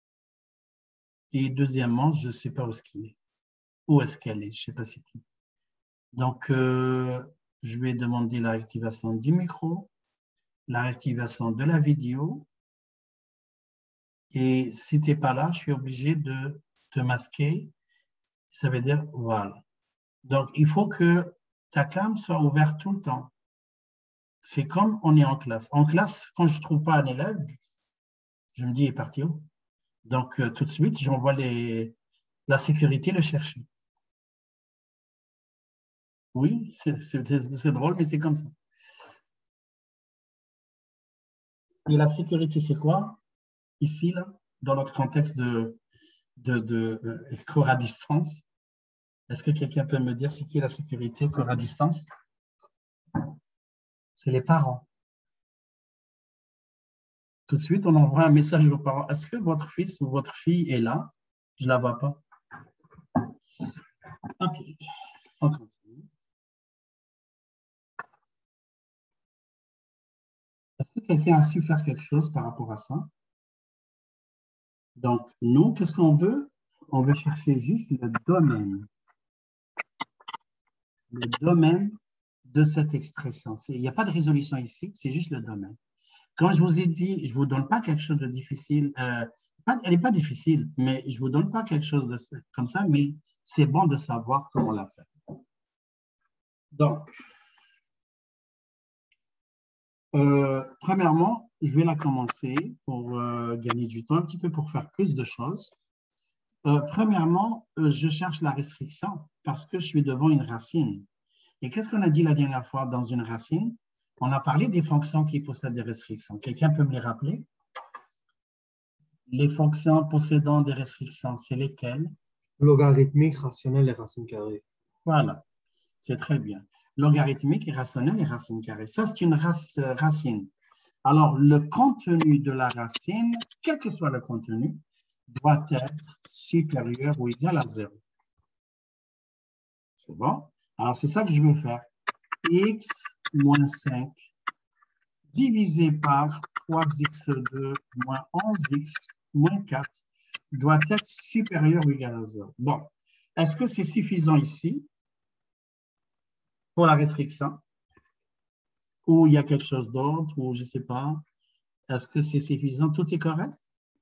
Et deuxièmement, je ne sais pas où est-ce qu'il est. Où est-ce qu'elle est? Je ne sais pas c'est qui. Donc, je vais demander la réactivation du micro, la réactivation de la vidéo. Et si tu n'es pas là, je suis obligé de te masquer. Ça veut dire voilà. Donc, il faut que ta cam soit ouverte tout le temps. C'est comme on est en classe. En classe, quand je ne trouve pas un élève, je me dis, il est parti où? Donc, tout de suite, j'envoie la sécurité le chercher. Oui, c'est drôle, mais c'est comme ça. Et la sécurité, c'est quoi? Ici, là, dans notre contexte de cours à distance, est-ce que quelqu'un peut me dire c'est qui la sécurité cours à distance? C'est les parents. Tout de suite, on envoie un message aux parents. Est-ce que votre fils ou votre fille est là? Je ne la vois pas. OK. On continue. Est-ce que quelqu'un a su faire quelque chose par rapport à ça? Donc, nous, qu'est-ce qu'on veut? On veut chercher juste le domaine. Le domaine de cette expression. Il n'y a pas de résolution ici, c'est juste le domaine. Quand je vous ai dit, je ne vous donne pas quelque chose de difficile, elle n'est pas difficile, mais je ne vous donne pas quelque chose comme ça, mais c'est bon de savoir comment on l'a fait. Donc, premièrement, je vais la commencer pour gagner du temps, un petit peu pour faire plus de choses. Premièrement, je cherche la restriction parce que je suis devant une racine. Et qu'est-ce qu'on a dit la dernière fois dans une racine? On a parlé des fonctions qui possèdent des restrictions. Quelqu'un peut me les rappeler? Les fonctions possédant des restrictions, c'est lesquelles? Logarithmique, rationnel et racine carrée. Voilà, c'est très bien. Logarithmique et rationnel et racine carrée. Ça, c'est une racine. Alors, le contenu de la racine, quel que soit le contenu, doit être supérieur ou égal à 0. C'est bon? Alors, c'est ça que je veux faire. X moins 5 divisé par 3x2 moins 11x moins 4 doit être supérieur ou égal à 0. Bon, est-ce que c'est suffisant ici pour la restriction? Ou il y a quelque chose d'autre, ou je ne sais pas. Est-ce que c'est suffisant? Tout est correct?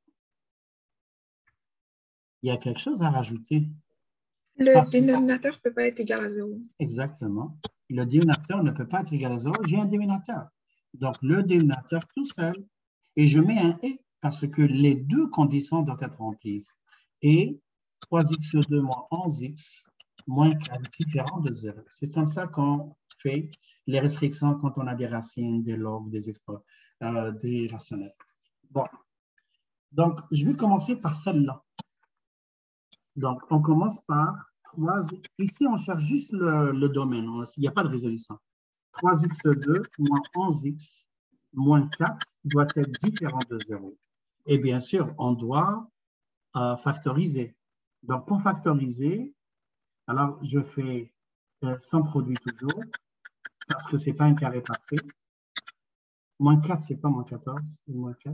Il y a quelque chose à rajouter. Le dénominateur ne peut pas être égal à 0. Exactement. Le dénominateur ne peut pas être égal à 0. J'ai un dénominateur. Donc, le dénominateur tout seul. Et je mets un « et » parce que les deux conditions doivent être remplies. Et 3x2 moins 11x moins 4 différent de 0. C'est comme ça qu'on fait les restrictions quand on a des racines, des logs, des rationnels. Bon. Donc, je vais commencer par celle-là. Donc, on commence par 3. Ici, on cherche juste le domaine. Il n'y a pas de résolution. 3x2 moins 11x moins 4 doit être différent de 0. Et bien sûr, on doit factoriser. Donc, pour factoriser, alors je fais sans produit toujours, parce que ce n'est pas un carré parfait. Moins 4, ce n'est pas moins 14, c'est moins 4.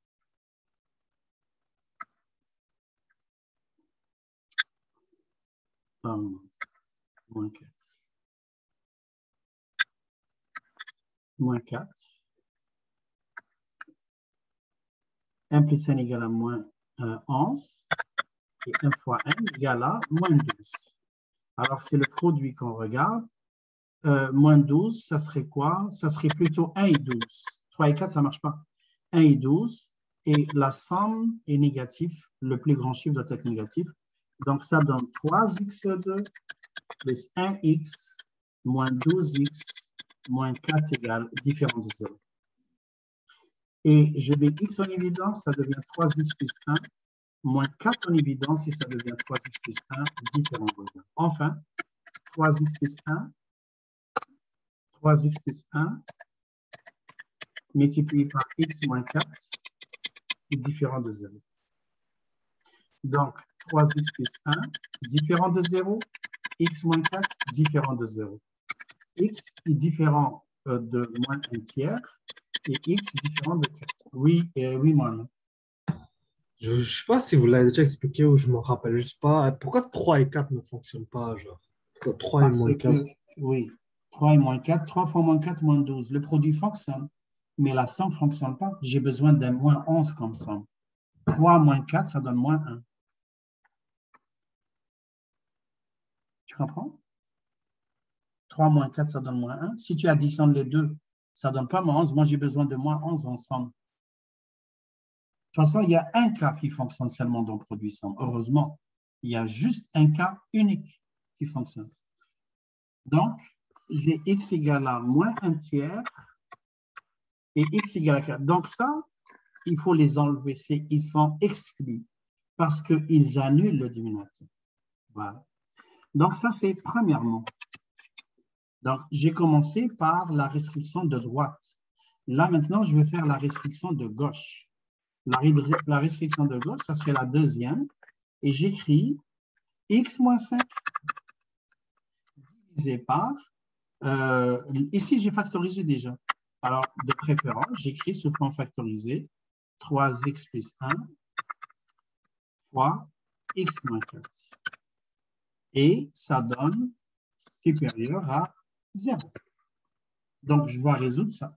Moins 4. Moins 4. 1 plus n égale à moins 11. Et 1 fois n égale à moins 12. Alors, c'est le produit qu'on regarde. Moins 12, ça serait quoi? Ça serait plutôt 1 et 12. 3 et 4, ça ne marche pas. 1 et 12. Et la somme est négative. Le plus grand chiffre doit être négatif. Donc, ça donne 3x2 plus 1x moins 12x moins 4 égale différent de 0. Et je mets x en évidence, ça devient 3x plus 1 moins 4 en évidence et ça devient 3x plus 1 différent de 0. Enfin, 3x plus 1, 3x plus 1 multiplié par x moins 4 est différent de 0. Donc, 3x plus 1 différent de 0, x moins 4 différent de 0. X est différent de moins 1 tiers et x différent de 4. Oui, Mohamed. Je ne sais pas si vous l'avez déjà expliqué ou je me rappelle juste pas. Pourquoi 3 et 4 ne fonctionnent pas, genre? 3 et moins 4. Oui, 3 et moins 4, 3 fois moins 4, moins 12. Le produit fonctionne, mais la somme ne fonctionne pas. J'ai besoin d'un moins 11 comme somme. 3 moins 4, ça donne moins 1. Tu comprends? 3 moins 4, ça donne moins 1. Si tu additionnes les deux, ça ne donne pas moins 11. Moi, j'ai besoin de moins 11 ensemble. De toute façon, il y a un cas qui fonctionne seulement dans le produit somme. Heureusement, il y a juste un cas unique qui fonctionne. Donc, j'ai x égale à moins 1 tiers et x égale à 4. Donc ça, il faut les enlever. Ils sont exclus parce qu'ils annulent le dénominateur. Voilà. Donc ça, c'est premièrement. Donc, j'ai commencé par la restriction de droite. Là, maintenant, je vais faire la restriction de gauche. La restriction de gauche, ça serait la deuxième. Et j'écris x moins 5 divisé par... ici, j'ai factorisé déjà. Alors, de préférence, j'écris sous forme factorisée 3x plus 1 fois x moins 4. Et ça donne supérieur à 0. Donc, je vais résoudre ça.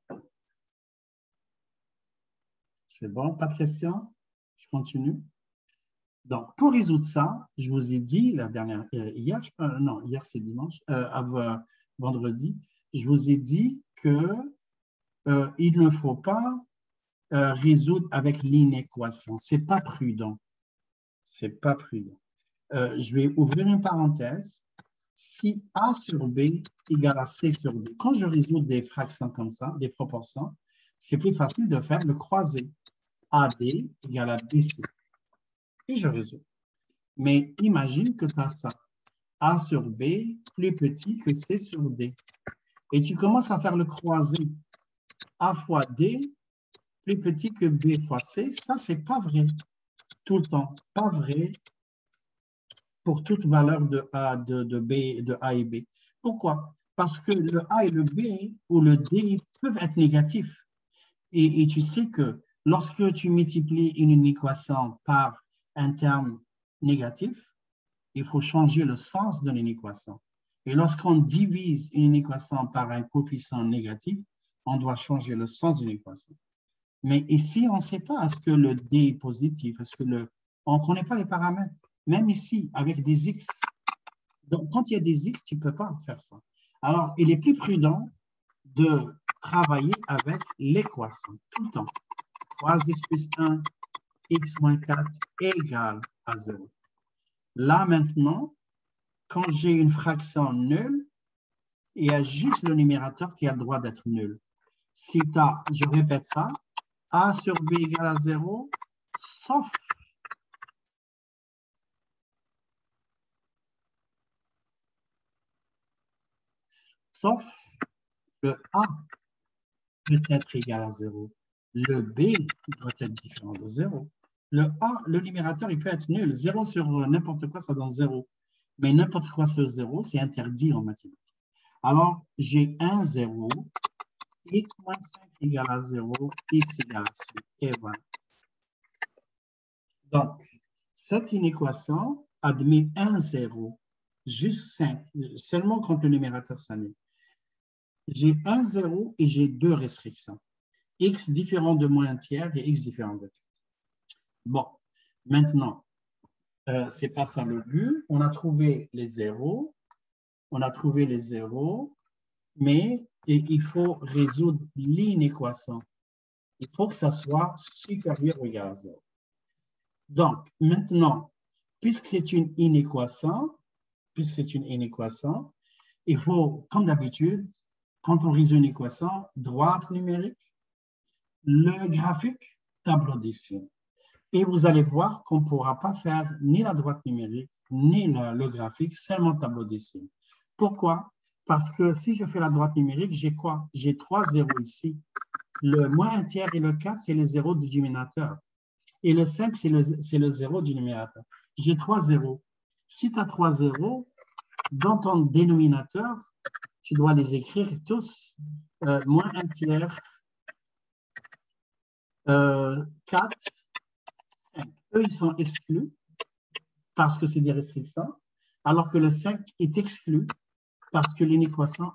C'est bon, pas de questions? Je continue. Donc, pour résoudre ça, je vous ai dit hier, hier c'est dimanche, vendredi, je vous ai dit que il ne faut pas résoudre avec l'inéquation. Ce n'est pas prudent. Ce n'est pas prudent. Je vais ouvrir une parenthèse. Si A sur B égale à C sur D, quand je résous des fractions comme ça, des proportions, c'est plus facile de faire le croisé. AD égale à BC. Et je résous. Mais imagine que tu as ça. A sur B plus petit que C sur D. Et tu commences à faire le croisé. A fois D plus petit que B fois C. Ça, ce n'est pas vrai. Tout le temps. Pas vrai. pour toute valeur de A, de B, de A et B. Pourquoi? Parce que le A et le B ou le D peuvent être négatifs. Et tu sais que lorsque tu multiplies une équation par un terme négatif, il faut changer le sens de l'équation. Et lorsqu'on divise une équation par un coefficient négatif, on doit changer le sens de l'équation. Mais ici, on ne sait pas est-ce que le D est positif, est-ce que on ne connaît pas les paramètres. Même ici, avec des X. Donc, quand il y a des X, tu ne peux pas faire ça. Alors, il est plus prudent de travailler avec l'équation tout le temps. 3x plus 1, x moins 4 égale à 0. Là, maintenant, quand j'ai une fraction nulle, il y a juste le numérateur qui a le droit d'être nul. Si tu as, je répète ça, A sur B égale à 0, sauf le A peut être égal à 0. Le B doit être différent de 0. Le A, le numérateur, il peut être nul. 0 sur n'importe quoi, ça donne 0. Mais n'importe quoi sur 0, c'est interdit en mathématiques. Alors, j'ai 1, 0, x moins 5 égale à 0, x égale à 5. Et voilà. Donc, cette inéquation admet 1, 0, juste 5, seulement quand le numérateur s'annule. J'ai 1, 0 et j'ai deux restrictions. X différent de moins un tiers et x différent de 4. Bon, maintenant, ce n'est pas ça le but. On a trouvé les zéros. Mais il faut résoudre l'inéquation. Il faut que ça soit supérieur ou égal à 0. Donc, maintenant, puisque c'est une inéquation, il faut, comme d'habitude, quand on résout une équation, droite numérique, le graphique, tableau des signes. Et vous allez voir qu'on ne pourra pas faire ni la droite numérique, ni le graphique, seulement tableau des signes. Pourquoi? Parce que si je fais la droite numérique, j'ai quoi? J'ai 3 zéros ici. Le moins un tiers et le 4, c'est les zéros du dénominateur. Et le 5, c'est le 0 du numérateur. J'ai 3 zéros. Si tu as 3 zéros, dans ton dénominateur, tu dois les écrire tous. Moins un tiers, 4, 5. Eux, ils sont exclus parce que c'est des restrictions, alors que le 5 est exclu parce que l'inéquation,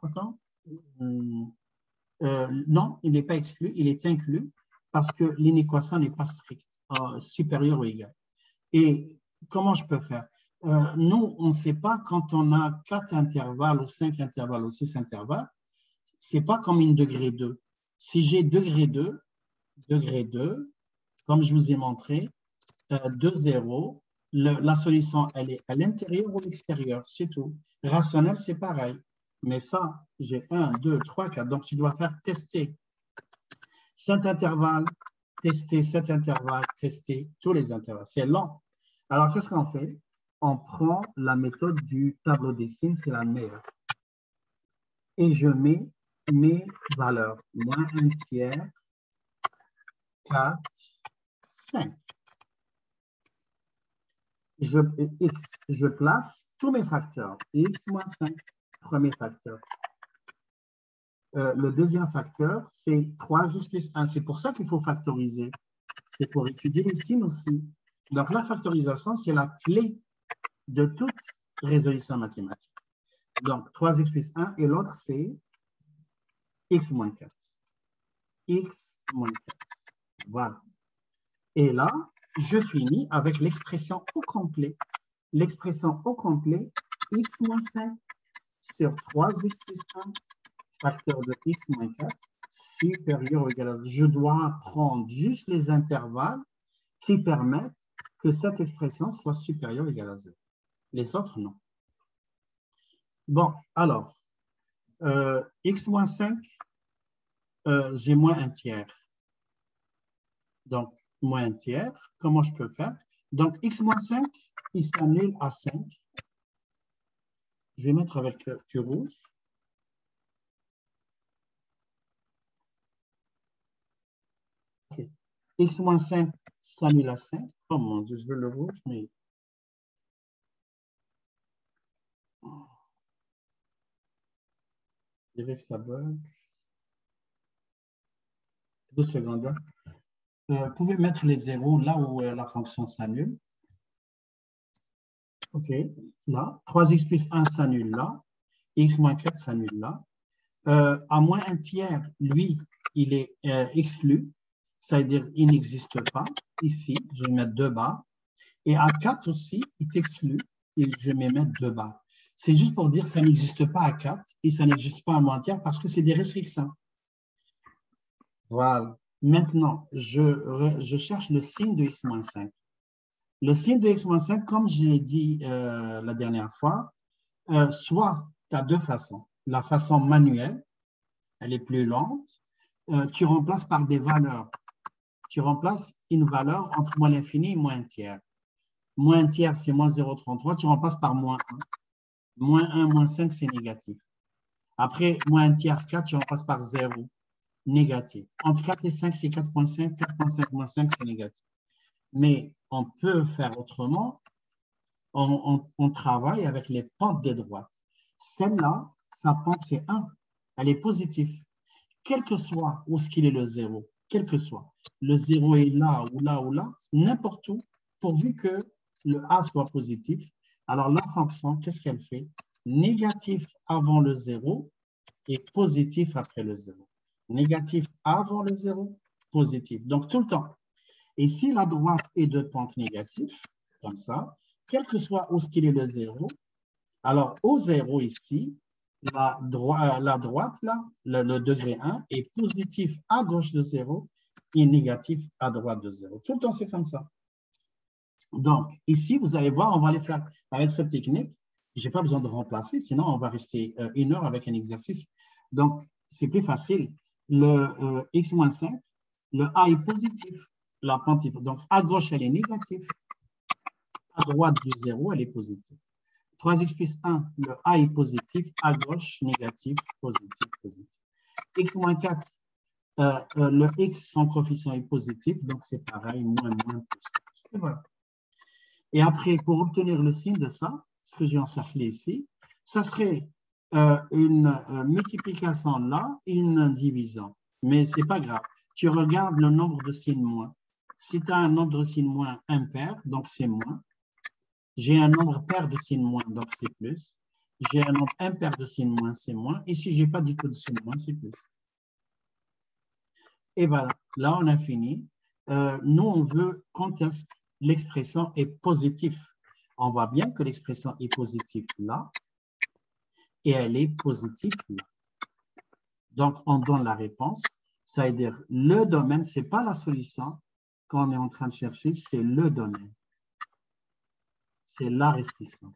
non, il n'est pas exclu, il est inclus parce que l'inéquation n'est pas stricte, supérieure ou égale. Et comment je peux faire? Nous, on ne sait pas quand on a 4 intervalles ou 5 intervalles ou 6 intervalles, ce n'est pas comme une degré 2. Si j'ai degré 2, comme je vous ai montré, 2, 0, la solution, elle est à l'intérieur ou à l'extérieur, c'est tout. Rationnel, c'est pareil. Mais ça, j'ai 1, 2, 3, 4. Donc, tu dois faire tester cet intervalle, tester cet intervalle, tester tous les intervalles. C'est long. Alors, qu'est-ce qu'on fait? On prend la méthode du tableau des signes, c'est la meilleure. Et je mets mes valeurs. Moins un tiers, 4, 5. Je place tous mes facteurs. X moins 5, premier facteur. Le deuxième facteur, c'est 3x plus 1. C'est pour ça qu'il faut factoriser. C'est pour étudier les signes aussi. Donc, la factorisation, c'est la clé de toute résolution mathématique. Donc, 3x plus 1 et l'autre, c'est x moins 4. X moins 4. Voilà. Et là, je finis avec l'expression au complet. L'expression au complet, x moins 5 sur 3x plus 1, facteur de x moins 4, supérieur ou égal à 0. Je dois prendre juste les intervalles qui permettent que cette expression soit supérieure ou égale à 0. Les autres, non. Bon, alors, x moins 5, j'ai moins un tiers. Donc, moins un tiers, comment je peux faire? Donc, x moins 5, il s'annule à 5. Je vais mettre avec du rouge. Okay. X moins 5 s'annule à 5. Oh mon Dieu, je veux le rouge, mais Je dirais que ça bug. 2 secondes. Vous pouvez mettre les zéros là où la fonction s'annule. OK, là. 3x plus 1 s'annule là. X moins 4 s'annule là. À moins un tiers, lui, il est exclu. C'est-à-dire il n'existe pas. Ici, je vais mettre 2 barres. Et à 4 aussi, il est exclu. Et je vais mettre 2 barres. C'est juste pour dire que ça n'existe pas à 4 et ça n'existe pas à moins tiers parce que c'est des restrictions. Voilà. Maintenant, je cherche le signe de x-5. Le signe de x-5, comme je l'ai dit la dernière fois, soit tu as 2 façons. La façon manuelle, elle est plus lente. Tu remplaces par des valeurs. Tu remplaces une valeur entre moins l'infini et moins un tiers. Moins un tiers, c'est moins 0,33. Tu remplaces par moins 1. Moins 1, moins 5, c'est négatif. Après, moins un tiers, 4, tu remplaces par 0. Négatif. Entre 4 et 5, c'est 4,5. 4,5 moins 5, c'est négatif. Mais on peut faire autrement. On travaille avec les pentes des droites. Celle-là, sa pente, c'est 1. Elle est positive. Quel que soit où ce qu'il est le 0, quel que soit. Le 0 est là ou là ou là, n'importe où, pourvu que le A soit positif. Alors, la fonction, qu'est-ce qu'elle fait? Négatif avant le 0 et positif après le 0. Négatif avant le 0, positif. Donc, tout le temps. Et si la droite est de pente négative, comme ça, quel que soit où ce qu'il est le 0, alors au 0 ici, la droite, là, le degré 1, est positif à gauche de 0 et négatif à droite de 0. Tout le temps, c'est comme ça. Donc, ici, vous allez voir, on va aller faire avec cette technique. Je n'ai pas besoin de remplacer, sinon on va rester 1 heure avec un exercice. Donc, c'est plus facile. Le x-5, le A est positif. La pente est, donc, à gauche, elle est négative. À droite du 0, elle est positive. 3x plus 1, le A est positif. À gauche, négatif, positif, positif. x-4, le x, son coefficient est positif. Donc, c'est pareil, moins, positif. Et voilà. Et après, pour obtenir le signe de ça, ce que j'ai encerclé ici, ça serait une multiplication là et une division. Mais ce n'est pas grave. Tu regardes le nombre de signes moins. Si tu as un nombre de signes moins impair, donc c'est moins. J'ai un nombre pair de signes moins, donc c'est plus. J'ai un nombre impair de signes moins, c'est moins. Et si je n'ai pas du tout de signes moins, c'est plus. Et voilà, là on a fini. Nous, on veut quand l'expression est positive. On voit bien que l'expression est positive là et elle est positive là. Donc, on donne la réponse. Ça veut dire le domaine, ce n'est pas la solution qu'on est en train de chercher, c'est le domaine. C'est la restriction.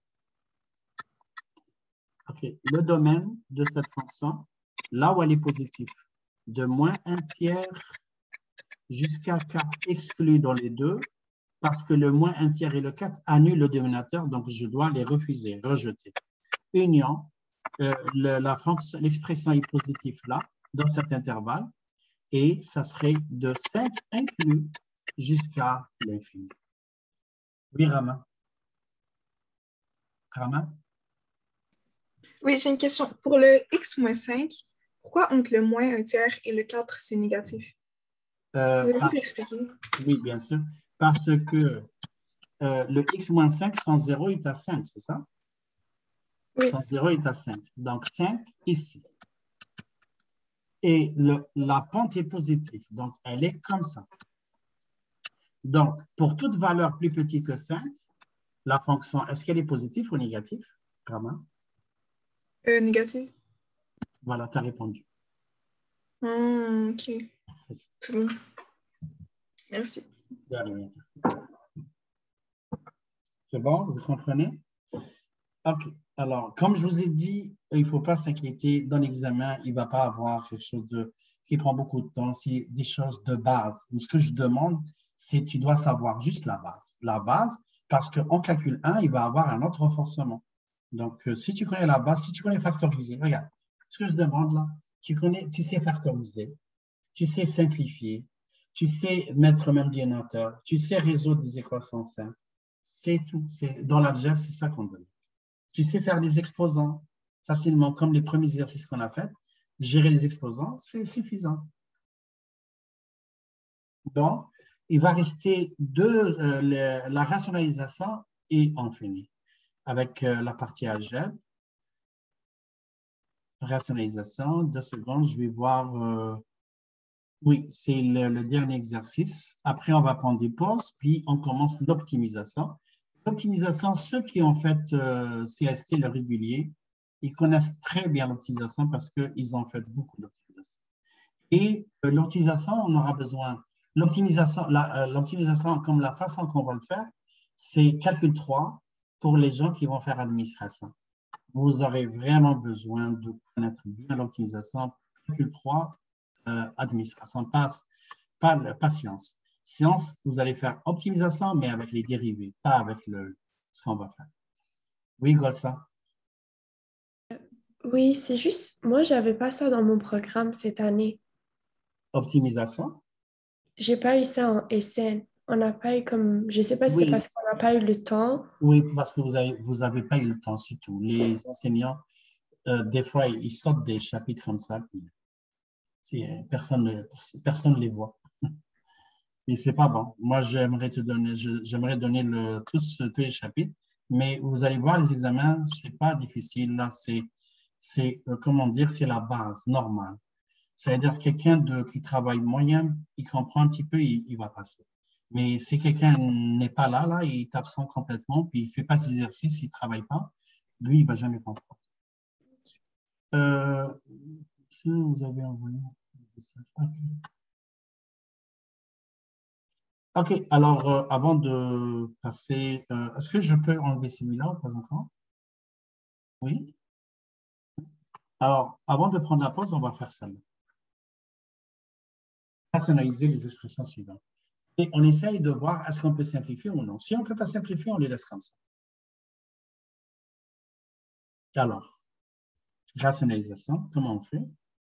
OK. Le domaine de cette fonction, là où elle est positive, de moins un tiers jusqu'à 4 exclus dans les deux, parce que le moins un tiers et le 4 annulent le dénominateur, donc je dois les refuser, rejeter. Union, l'expression est positive là, dans cet intervalle, et ça serait de 5 inclus jusqu'à l'infini. Oui, Rama. Rama? Oui, j'ai une question. Pour le x-5, pourquoi entre le moins un tiers et le 4, c'est négatif? Vous pouvez l'expliquer? Oui, bien sûr. Parce que le x-5 sans 0 est à 5, c'est ça? Oui. Sans 0 est à 5. Donc 5 ici. Et la pente est positive, donc elle est comme ça. Donc, pour toute valeur plus petite que 5, la fonction, est-ce qu'elle est positive ou négative, Rama? Négative. Voilà, tu as répondu. OK. C'est bon. Merci. De rien. C'est bon, vous comprenez? OK. Alors, comme je vous ai dit, il ne faut pas s'inquiéter. Dans l'examen, il ne va pas avoir quelque chose qui prend beaucoup de temps. C'est des choses de base. Ce que je demande, c'est tu dois savoir juste la base. La base, parce qu'en calcul 1, il va avoir un autre renforcement. Donc, si tu connais la base, si tu connais factoriser, regarde, ce que je demande là, tu sais factoriser, tu sais simplifier, tu sais mettre même dénominateur, tu sais résoudre des équations simples. C'est tout. Dans l'algèbre, c'est ça qu'on donne. Tu sais faire des exposants facilement, comme les premiers exercices qu'on a faits. Gérer les exposants, c'est suffisant. Bon, il va rester la rationalisation et on finit avec la partie algèbre. Rationalisation, 2 secondes, je vais voir. Oui, c'est le dernier exercice. Après, on va prendre des pauses, puis on commence l'optimisation. L'optimisation, ceux qui ont fait CST, le régulier, ils connaissent très bien l'optimisation parce qu'ils ont fait beaucoup d'optimisation. Et l'optimisation, on aura besoin. L'optimisation, comme la façon qu'on va le faire, c'est calcul 3 pour les gens qui vont faire administration. Vous aurez vraiment besoin de connaître bien l'optimisation. Calcul 3, administration, pas science. Science, vous allez faire optimisation, mais avec les dérivés, pas avec ce qu'on va faire. Oui, Golsa. Oui, c'est juste, moi, j'avais pas ça dans mon programme cette année. Optimisation? J'ai pas eu ça en SN. On n'a pas eu comme, je sais pas si c'est Oui, parce qu'on n'a pas eu le temps. oui, parce que vous avez pas eu le temps, surtout. Les enseignants, des fois, ils sortent des chapitres comme ça, puis personne ne les voit. Et c'est pas bon. Moi, j'aimerais donner tous les chapitres, mais vous allez voir, les examens, c'est pas difficile. Là, comment dire, c'est la base normale. C'est-à-dire quelqu'un qui travaille moyen, il comprend un petit peu, il va passer. Mais si quelqu'un n'est pas là, il est absent complètement, puis il ne fait pas ses exercices, il ne travaille pas, lui, il ne va jamais comprendre. Si vous avez envoyé un message. OK, alors avant de passer, est-ce que je peux enlever celui-là ou pas encore? Oui. Alors, avant de prendre la pause, on va faire ça. Personnaliser les expressions suivantes. Et on essaye de voir est-ce qu'on peut simplifier ou non. Si on ne peut pas simplifier, on les laisse comme ça. Alors, rationalisation, comment on fait?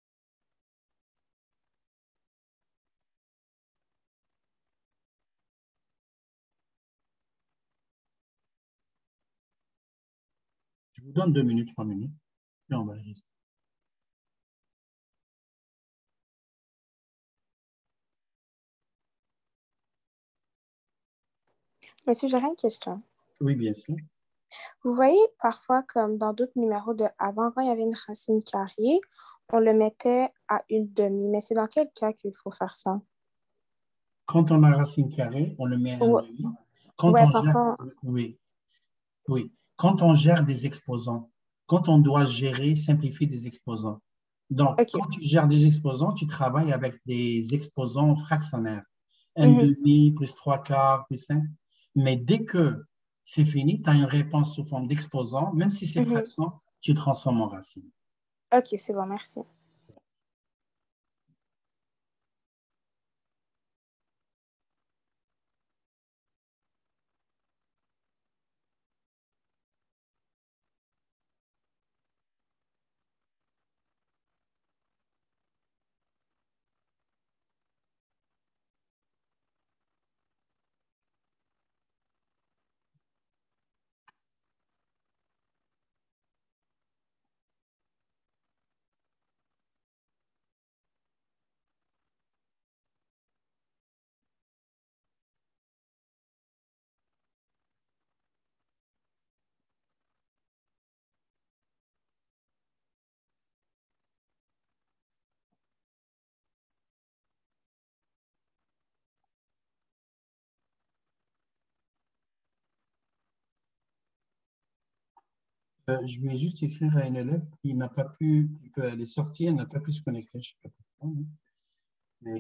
Je vous donne 2 minutes, 3 minutes, et on va les résoudre. Monsieur, j'aurais une question. Oui, bien sûr. Vous voyez, parfois, comme dans d'autres numéros de avant, quand il y avait une racine carrée, on le mettait à une demi. Mais c'est dans quel cas qu'il faut faire ça? Quand on a racine carrée, on le met à un Ou- demi. Quand Ouais, on gère, parfois. oui, oui. Quand on gère des exposants, quand on doit gérer, simplifier des exposants. Donc, OK. quand tu gères des exposants, tu travailles avec des exposants fractionnaires. Un Mhm. demi, plus 3/4, plus 5. Mais dès que c'est fini, tu as une réponse sous forme d'exposant, même si c'est Mhm. fraction, tu transformes en racine. OK, c'est bon, merci. Je vais juste écrire à une élève qui n'a pas pu, elle est sortie, elle n'a pas pu se connecter. Je ne sais pas pourquoi, mais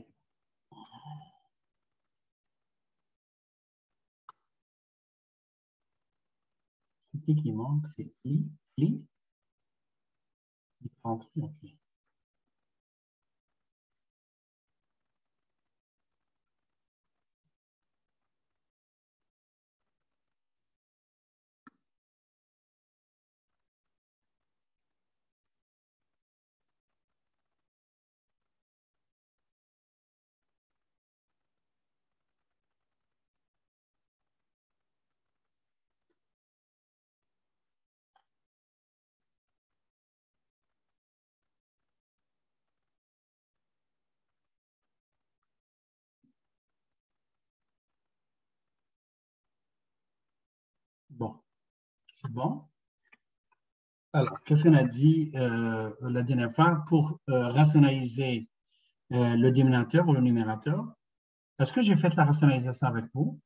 ce qui manque, c'est li, ok. C'est bon? Alors, qu'est-ce qu'on a dit la dernière fois pour rationaliser le dénominateur ou le numérateur? Est-ce que j'ai fait la rationalisation avec vous?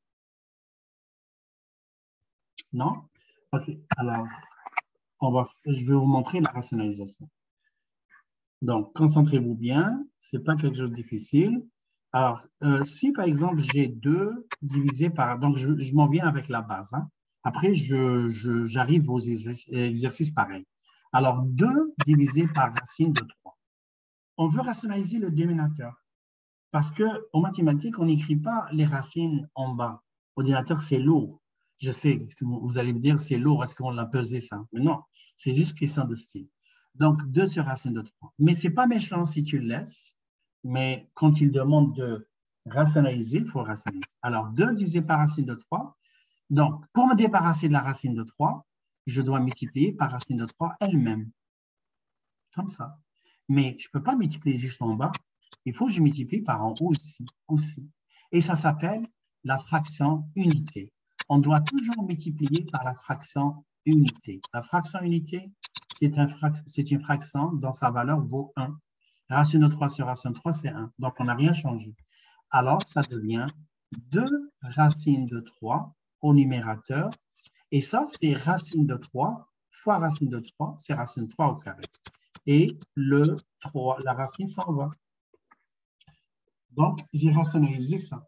Non? OK. Alors, je vais vous montrer la rationalisation. Donc, concentrez-vous bien. Ce n'est pas quelque chose de difficile. Alors, si par exemple, j'ai 2 divisé par... Donc, je m'en viens avec la base. Hein. Après, j'arrive aux exercices pareils. Alors, 2 divisé par racine de 3. On veut rationaliser le dénominateur. Parce qu'en mathématiques, on n'écrit pas les racines en bas. Au dénominateur, c'est lourd. Je sais, vous allez me dire, c'est lourd, est-ce qu'on l'a pesé ça? Mais non, c'est juste question de style. Donc, 2 sur racine de 3. Mais ce n'est pas méchant si tu le laisses, mais quand il demande de rationaliser, il faut rationaliser. Alors, 2 divisé par racine de 3. Donc, pour me débarrasser de la racine de 3, je dois multiplier par racine de 3 elle-même. Comme ça. Mais je ne peux pas multiplier juste en bas. Il faut que je multiplie par en haut ici, aussi. Et ça s'appelle la fraction unité. On doit toujours multiplier par la fraction unité. La fraction unité, c'est une fraction dont sa valeur vaut 1. Racine de 3 sur racine de 3, c'est 1. Donc, on n'a rien changé. Alors, ça devient 2 racines de 3 au numérateur. Et ça, c'est racine de 3 fois racine de 3, c'est racine de 3 au carré. Et le 3, la racine s'en va. Donc, j'ai rationalisé ça.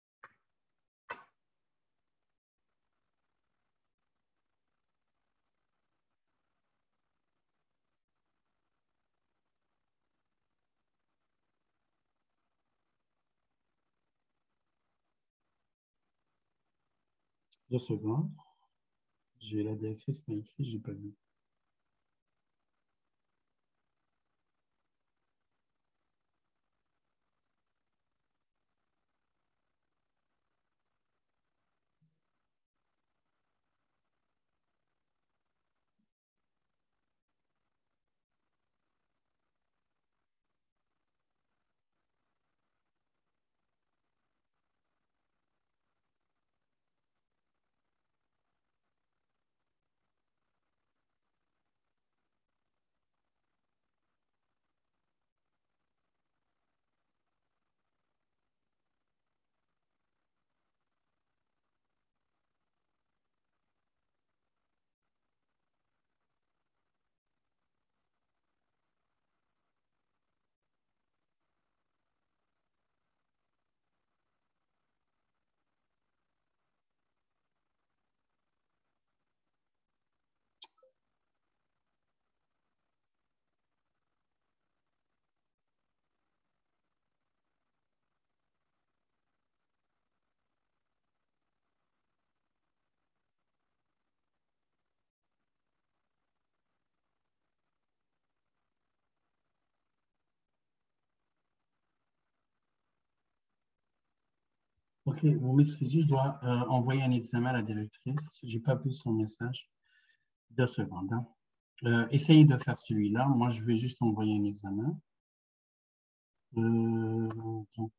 Deux secondes. J'ai la directrice qui a écrit, je n'ai pas vu. OK, vous m'excusez, je dois envoyer un examen à la directrice. Je n'ai pas vu son message. 2 secondes. Hein. Essayez de faire celui-là. Moi, je vais juste envoyer un examen. Donc,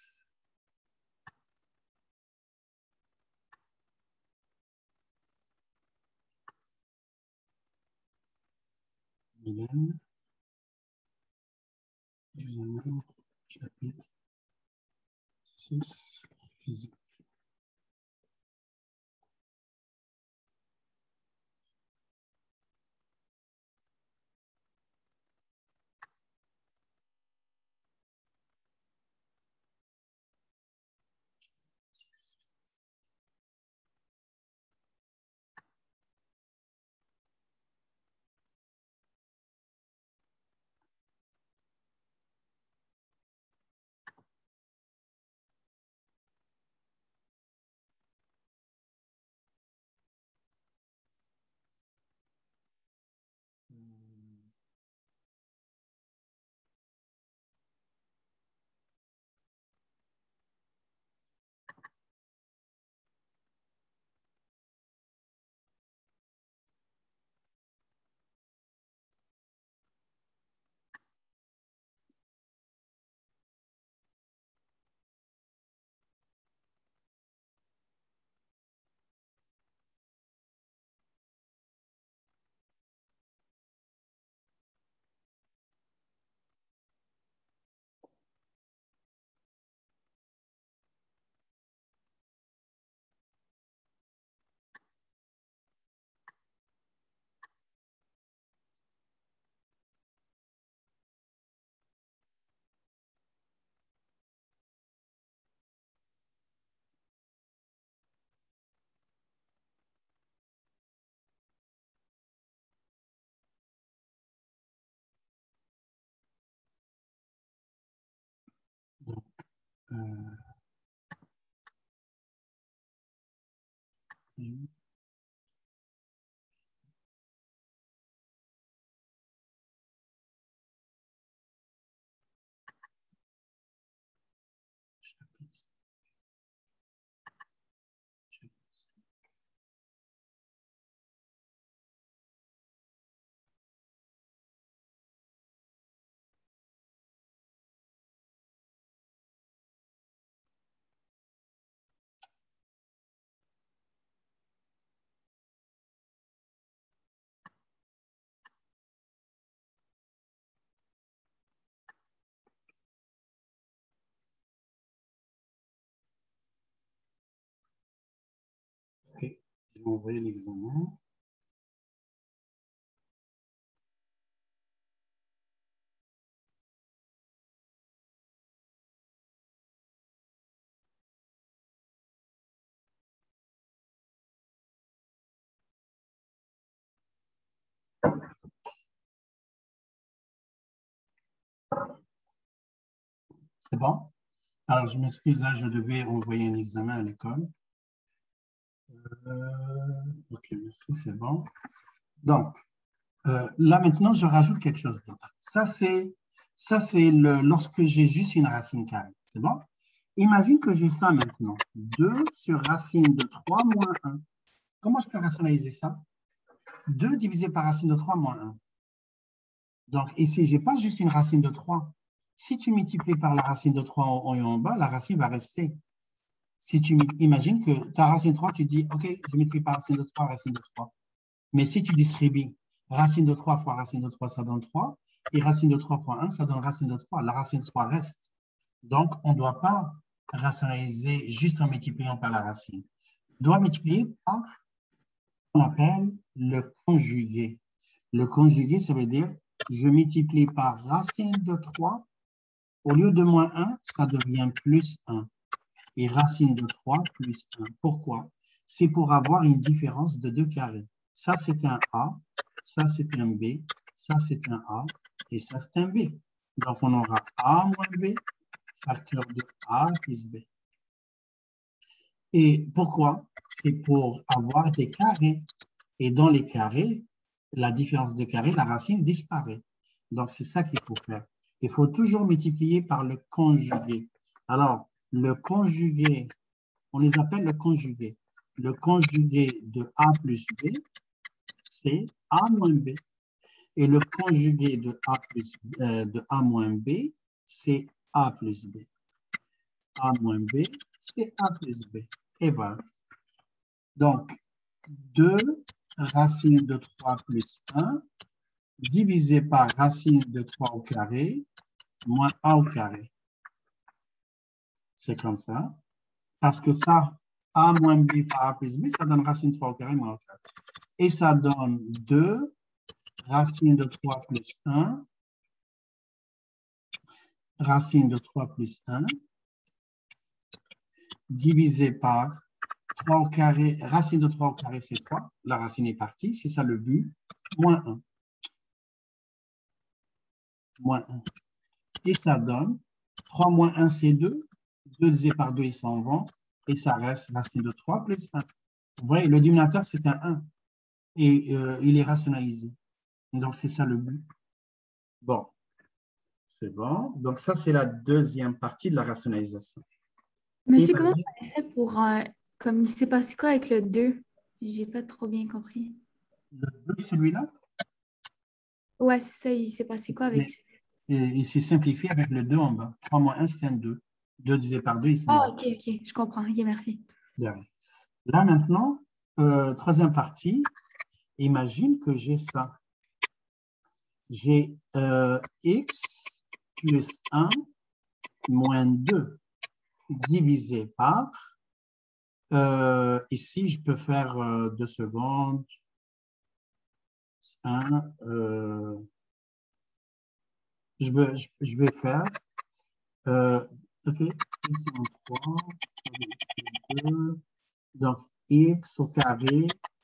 Mylène, examen, chapitre 6, physique. OK. Je vais envoyer l'examen. C'est bon? Alors, je m'excuse, là, je devais envoyer un examen à l'école. OK, merci, c'est bon. Donc, là, maintenant, je rajoute quelque chose d'autre. Ça, c'est lorsque j'ai juste une racine carrée. C'est bon? Imagine que j'ai ça maintenant. 2 sur racine de 3 moins 1. Comment je peux rationaliser ça? 2 divisé par racine de 3 moins 1. Donc, ici, je n'ai pas juste une racine de 3. Si tu multiplies par la racine de 3 en haut et en bas, la racine va rester. Si tu imagines que ta racine de 3, tu dis, OK, je multiplie par racine de 3, racine de 3. Mais si tu distribues racine de 3 fois racine de 3, ça donne 3. Et racine de 3 fois 1, ça donne racine de 3. La racine de 3 reste. Donc, on ne doit pas rationaliser juste en multipliant par la racine. On doit multiplier par ce qu'on appelle le conjugué. Le conjugué, ça veut dire je multiplie par racine de 3. Au lieu de moins 1, ça devient plus 1. Et racine de 3 plus 1. Pourquoi? C'est pour avoir une différence de 2 carrés. Ça, c'est un A, ça, c'est un B, ça, c'est un A, et ça, c'est un B. Donc, on aura A moins B, facteur de A plus B. Et pourquoi? C'est pour avoir des carrés. Et dans les carrés, la différence de carrés, la racine disparaît. Donc, c'est ça qu'il faut faire. Il faut toujours multiplier par le conjugué. Alors, le conjugué, on les appelle le conjugué. Le conjugué de A plus B, c'est A moins B. Et le conjugué de A moins B, c'est A plus B. A moins B, c'est A plus B. Et voilà. Donc, 2 racine de 3 plus 1 divisé par racine de 3 au carré moins A au carré. C'est comme ça. Parce que ça, A moins B par A plus B, ça donne racine de 3 au carré moins A au carré. Et ça donne 2 racine de 3 plus 1, racine de 3 plus 1, divisé par 3 au carré, racine de 3 au carré, c'est 3. La racine est partie, c'est ça le but, moins 1. Moins 1. Et ça donne 3 moins 1, c'est 2. 2 divisé par 2, ils s'en vont. Et ça reste racine de 3 plus 1. Vous voyez, le dénominateur, c'est un 1. Et il est rationalisé. Donc, c'est ça le but. Bon, c'est bon. Donc, ça, c'est la deuxième partie de la rationalisation. Monsieur, comment ça fait pour... comme il s'est passé quoi avec le 2? J'ai pas trop bien compris. Le 2, celui-là? Ouais, c'est ça. Il s'est passé quoi avec celui-là? Il s'est simplifié avec le 2 en bas. 3 moins 1, c'est un 2. 2 divisé par 2, il s'en Ah, va. OK, je comprends. OK, merci. Là, maintenant, troisième partie, imagine que j'ai ça. J'ai x plus 1 moins 2 divisé par, ici, je peux faire 2 secondes, 1, je vais faire, OK, x en 3, 2, donc x au carré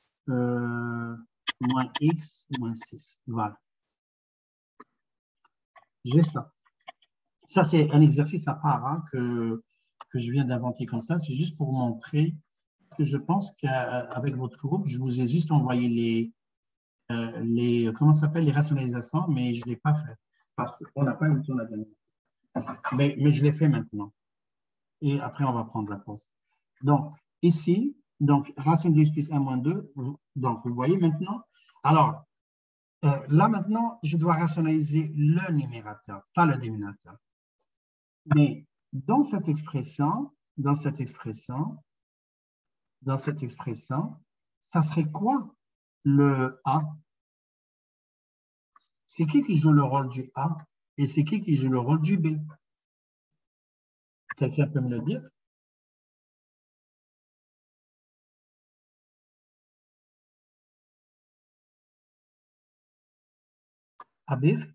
moins x moins 6, voilà. J'ai ça. Ça, c'est un exercice à part hein, que que je viens d'inventer comme ça, c'est juste pour montrer que je pense qu'avec votre groupe, je vous ai juste envoyé comment ça s'appelle, les rationalisations, mais je ne l'ai pas fait parce qu'on n'a pas eu le temps la dernière. Mais je l'ai fait maintenant. Et après, on va prendre la pause. Donc, ici, donc, racine de x plus 1 moins 2. Donc, vous voyez maintenant. Alors, là maintenant, je dois rationaliser le numérateur, pas le dénominateur. Mais dans cette expression, ça serait quoi le A? C'est qui joue le rôle du A et c'est qui joue le rôle du B? Quelqu'un peut me le dire? Abir?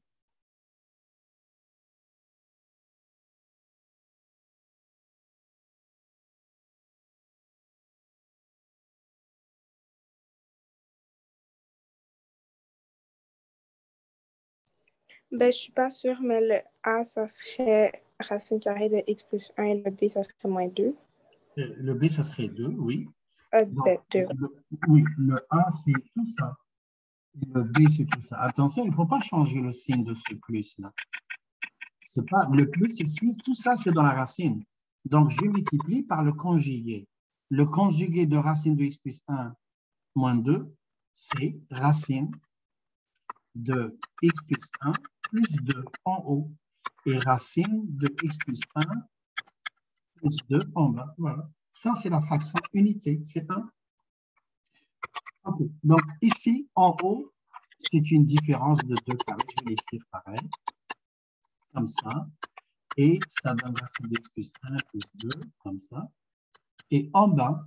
Ben, je ne suis pas sûre, mais le A, ça serait racine carrée de x plus 1 et le B, ça serait moins 2. Le B, ça serait 2, oui. Ben, 2. Oui, le A, c'est tout ça. Et le B, c'est tout ça. Attention, il ne faut pas changer le signe de ce plus-là. C'est pas, le plus ici, tout ça, c'est dans la racine. Donc, je multiplie par le conjugué. Le conjugué de racine de x plus 1 moins 2, c'est racine de x plus 1 plus 2 en haut et racine de x plus 1 plus 2 en bas. Voilà. Ça, c'est la fraction unité. C'est 1. Okay. Donc, ici, en haut, c'est une différence de 2 carrés. Je vais l'écrire pareil, comme ça. Et ça donne racine de x plus 1 plus 2, comme ça. Et en bas,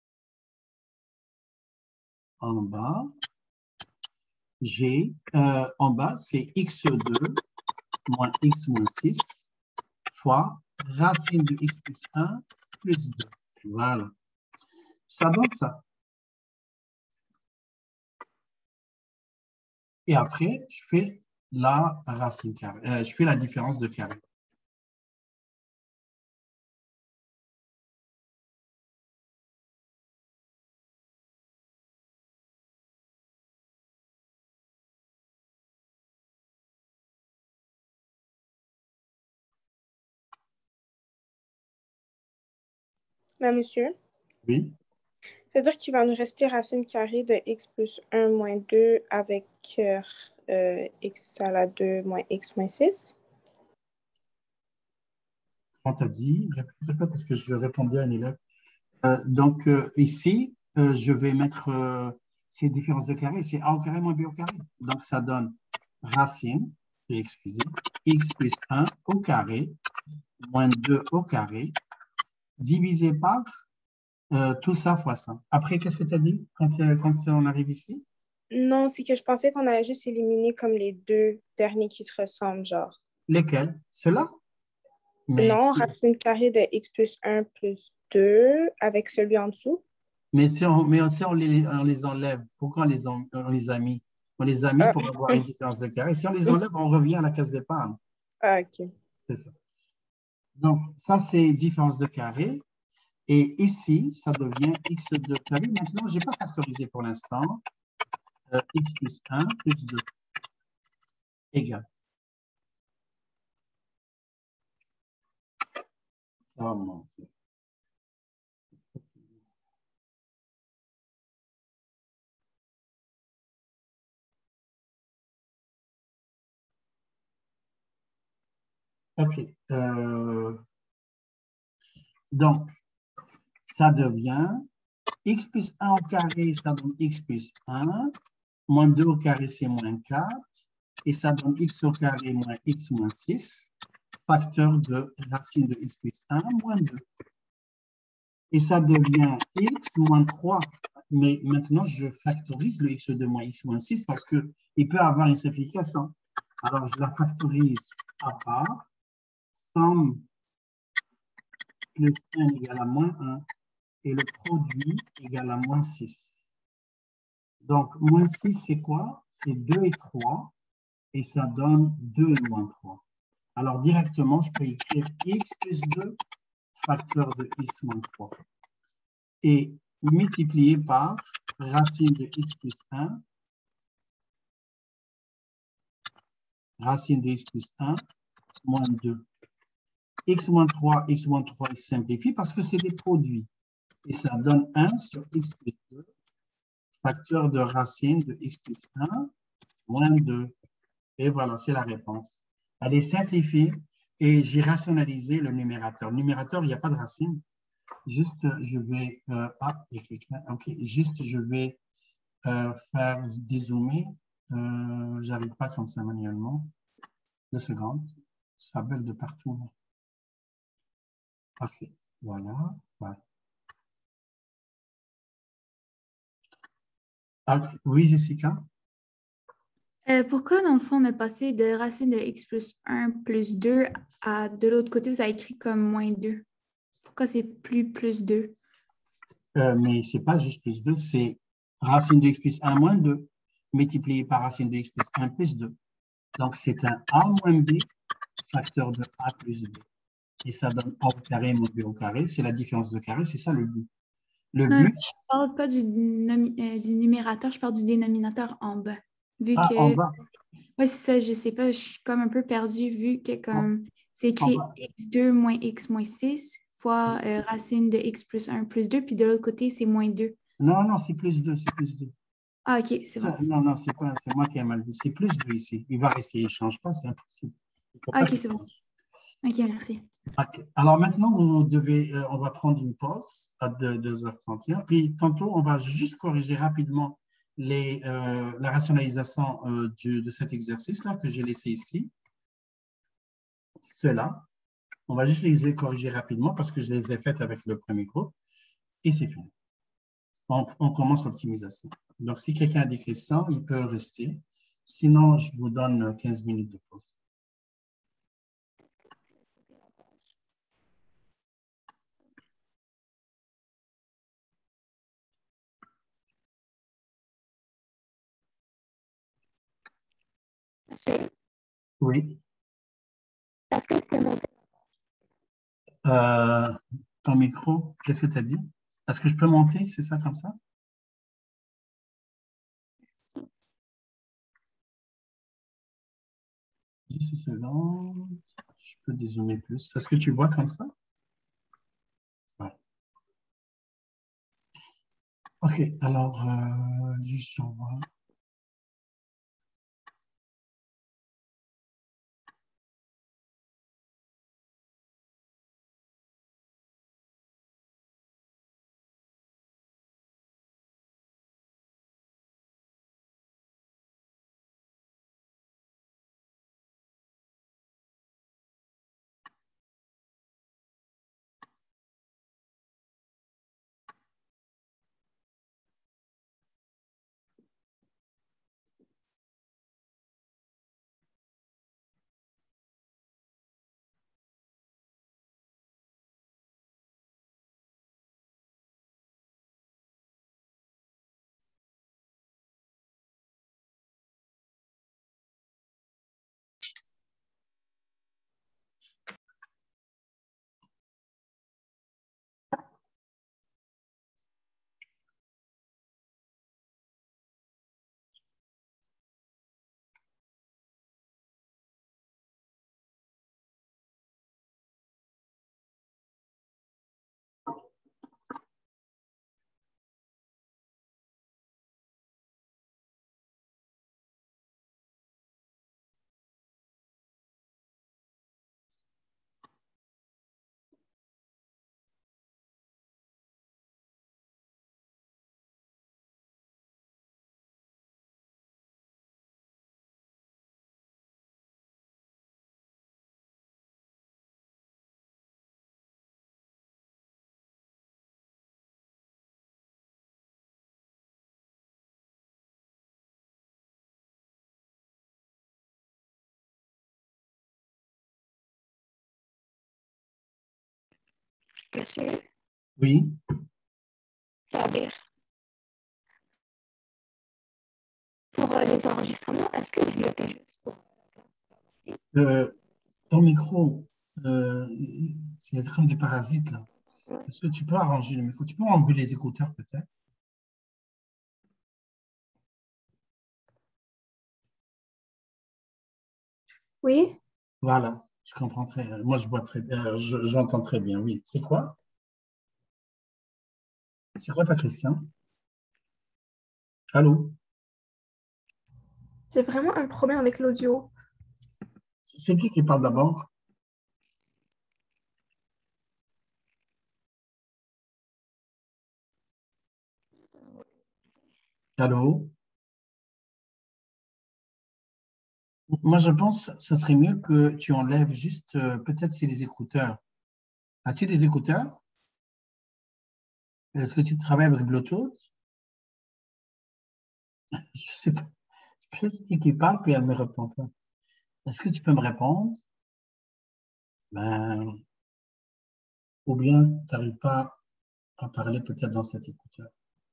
j'ai, en bas, c'est x2 moins x moins 6 fois racine de x plus 1 plus 2. Voilà. Ça donne ça. Et après, je fais la racine carrée. Je fais la différence de carré. Ben, monsieur? Oui. C'est-à-dire qu'il va nous rester racine carrée de x plus 1 moins 2 avec x à la 2 moins x moins 6. On t'a dit, répète parce que je répondais à un élève. Donc, ici, je vais mettre ces différences de carré, c'est a au carré moins b au carré. Donc, ça donne racine, excusez, x plus 1 au carré moins 2 au carré divisé par tout ça fois ça. Après, qu'est-ce que tu as dit quand on arrive ici? Non, c'est que je pensais qu'on allait juste éliminer comme les deux derniers qui se ressemblent, genre. Lesquels? Ceux-là? Non, racine carrée de x plus 1 plus 2 avec celui en dessous. Mais si on les enlève, pourquoi on les a mis? On les a mis pour avoir une différence de carré. Si on les enlève, on revient à la case départ. Ah, OK. C'est ça. Donc, ça, c'est différence de carré. Et ici, ça devient x2 carré. Maintenant, je n'ai pas factorisé pour l'instant. X plus 1 plus 2 égale. Oh mon Dieu. OK. Donc, ça devient x plus 1 au carré, ça donne x plus 1. Moins 2 au carré, c'est moins 4. Et ça donne x au carré moins x moins 6. Facteur de racine de x plus 1 moins 2. Et ça devient x moins 3. Mais maintenant, je factorise le x2 moins x moins 6 parce qu'il peut avoir une simplification. Alors, je la factorise à part. Somme plus 1 égale à moins 1. Et le produit égale à moins 6. Donc, moins 6, c'est quoi? C'est 2 et 3. Et ça donne 2 et moins 3. Alors, directement, je peux écrire x plus 2 facteur de x moins 3 et multiplié par racine de x plus 1, racine de x plus 1, moins 2. X moins 3, il simplifie parce que c'est des produits. Et ça donne 1 sur x plus 2, facteur de racine de x plus 1, moins 2. Et voilà, c'est la réponse. Elle est simplifiée et j'ai rationalisé le numérateur. Le numérateur, il n'y a pas de racine. Juste, je vais... il y a quelqu'un. OK, juste, je vais faire dézoomer. J'arrive pas comme ça manuellement. 2 secondes. Ça bug de partout. OK, voilà. Voilà. Ah, oui, Jessica? Pourquoi, dans le fond, on a passé de racine de x plus 1 plus 2 à de l'autre côté, vous avez écrit comme moins 2? Pourquoi c'est plus 2? Mais ce n'est pas juste plus 2, c'est racine de x plus 1 moins 2 multiplié par racine de x plus 1 plus 2. Donc, c'est un a moins b facteur de a plus b. Et ça donne a au carré moins b au carré. C'est la différence de carré, c'est ça le but. Le Non, but... je ne parle pas du numérateur, je parle du dénominateur en bas. Vu Ah, que... en bas. Oui, c'est ça, je ne sais pas, je suis comme un peu perdue vu que comme c'est En écrit bas. x2 moins x moins 6 fois racine de x plus 1 plus 2, puis de l'autre côté, c'est moins 2. Non, non, c'est plus 2, c'est plus 2. Ah, OK, c'est bon. Non, non, c'est moi qui ai mal vu. C'est plus 2 ici. Il va rester, il ne change pas, c'est impossible. Ah, OK, c'est bon. OK, merci. Okay. Alors maintenant, on va prendre une pause à 2h31. Puis tantôt, on va juste corriger rapidement la rationalisation de cet exercice-là que j'ai laissé ici. Ceux-là. On va juste les corriger rapidement parce que je les ai faites avec le premier groupe. Et c'est fini. On commence l'optimisation. Donc, si quelqu'un a des questions, il peut rester. Sinon, je vous donne 15 minutes de pause. Oui. Est-ce que tu peux monter? Ton micro, qu'est-ce que tu as dit? Est-ce que je peux monter? C'est ça comme ça? Juste une seconde. Je peux dézoomer plus. Est-ce que tu vois comme ça? Ouais. OK, alors, juste j'envoie. Monsieur, Oui. ça veut dire pour les enregistrements, est-ce que je le fais juste pour Ton micro, C'est comme des parasites, là. Est-ce que tu peux arranger le micro? Tu peux enlever les écouteurs, peut-être? Oui, Voilà, je comprends moi, je vois j'entends très bien, oui. C'est quoi? C'est quoi ta question? Allô? j'ai vraiment un problème avec l'audio. C'est qui parle d'abord? Allô? Moi, je pense que ce serait mieux que tu enlèves juste, peut-être c'est les écouteurs. As-tu des écouteurs? Est-ce que tu travailles avec Bluetooth? Je sais pas. Je sais qui parle, puis elle me répond pas. Est-ce que tu peux me répondre? Ben, ou bien tu n'arrives pas à parler peut-être dans cet écouteur.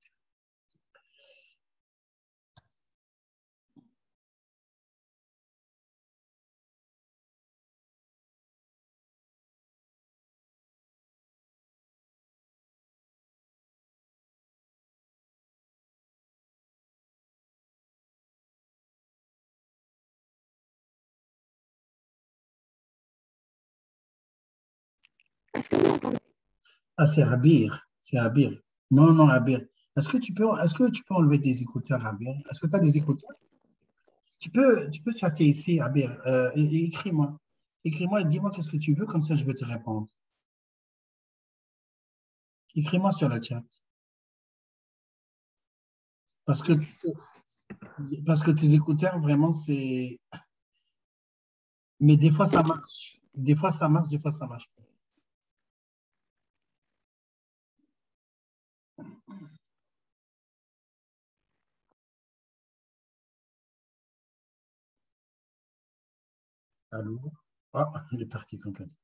Est-ce que vous m'entendez? Ah, c'est Abir. C'est Abir. Non, non, Abir. Est-ce que tu peux enlever des écouteurs, Abir? Est-ce que tu as des écouteurs? Tu peux chatter ici, Abir. Et écris-moi. Écris-moi et dis-moi qu'est-ce que tu veux, comme ça je vais te répondre. Écris-moi sur le chat. Parce que, parce que tes écouteurs, vraiment, c'est. Mais des fois, ça marche. Des fois, ça marche, des fois, ça marche pas. Allô? Ah, il est parti complètement.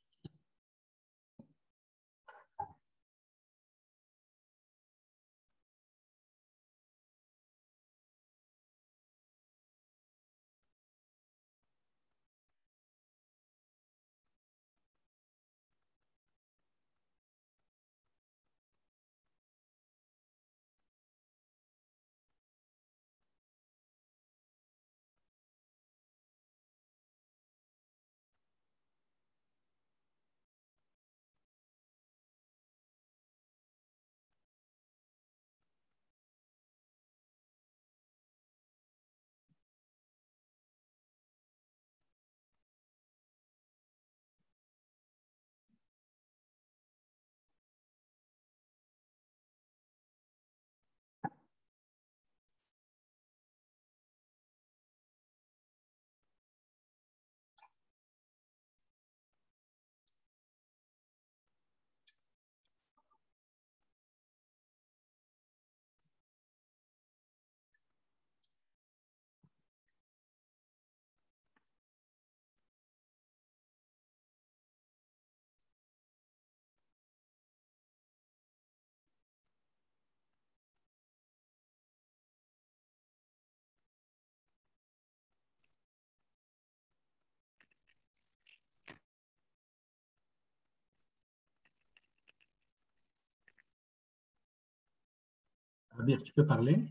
Abir, tu peux parler?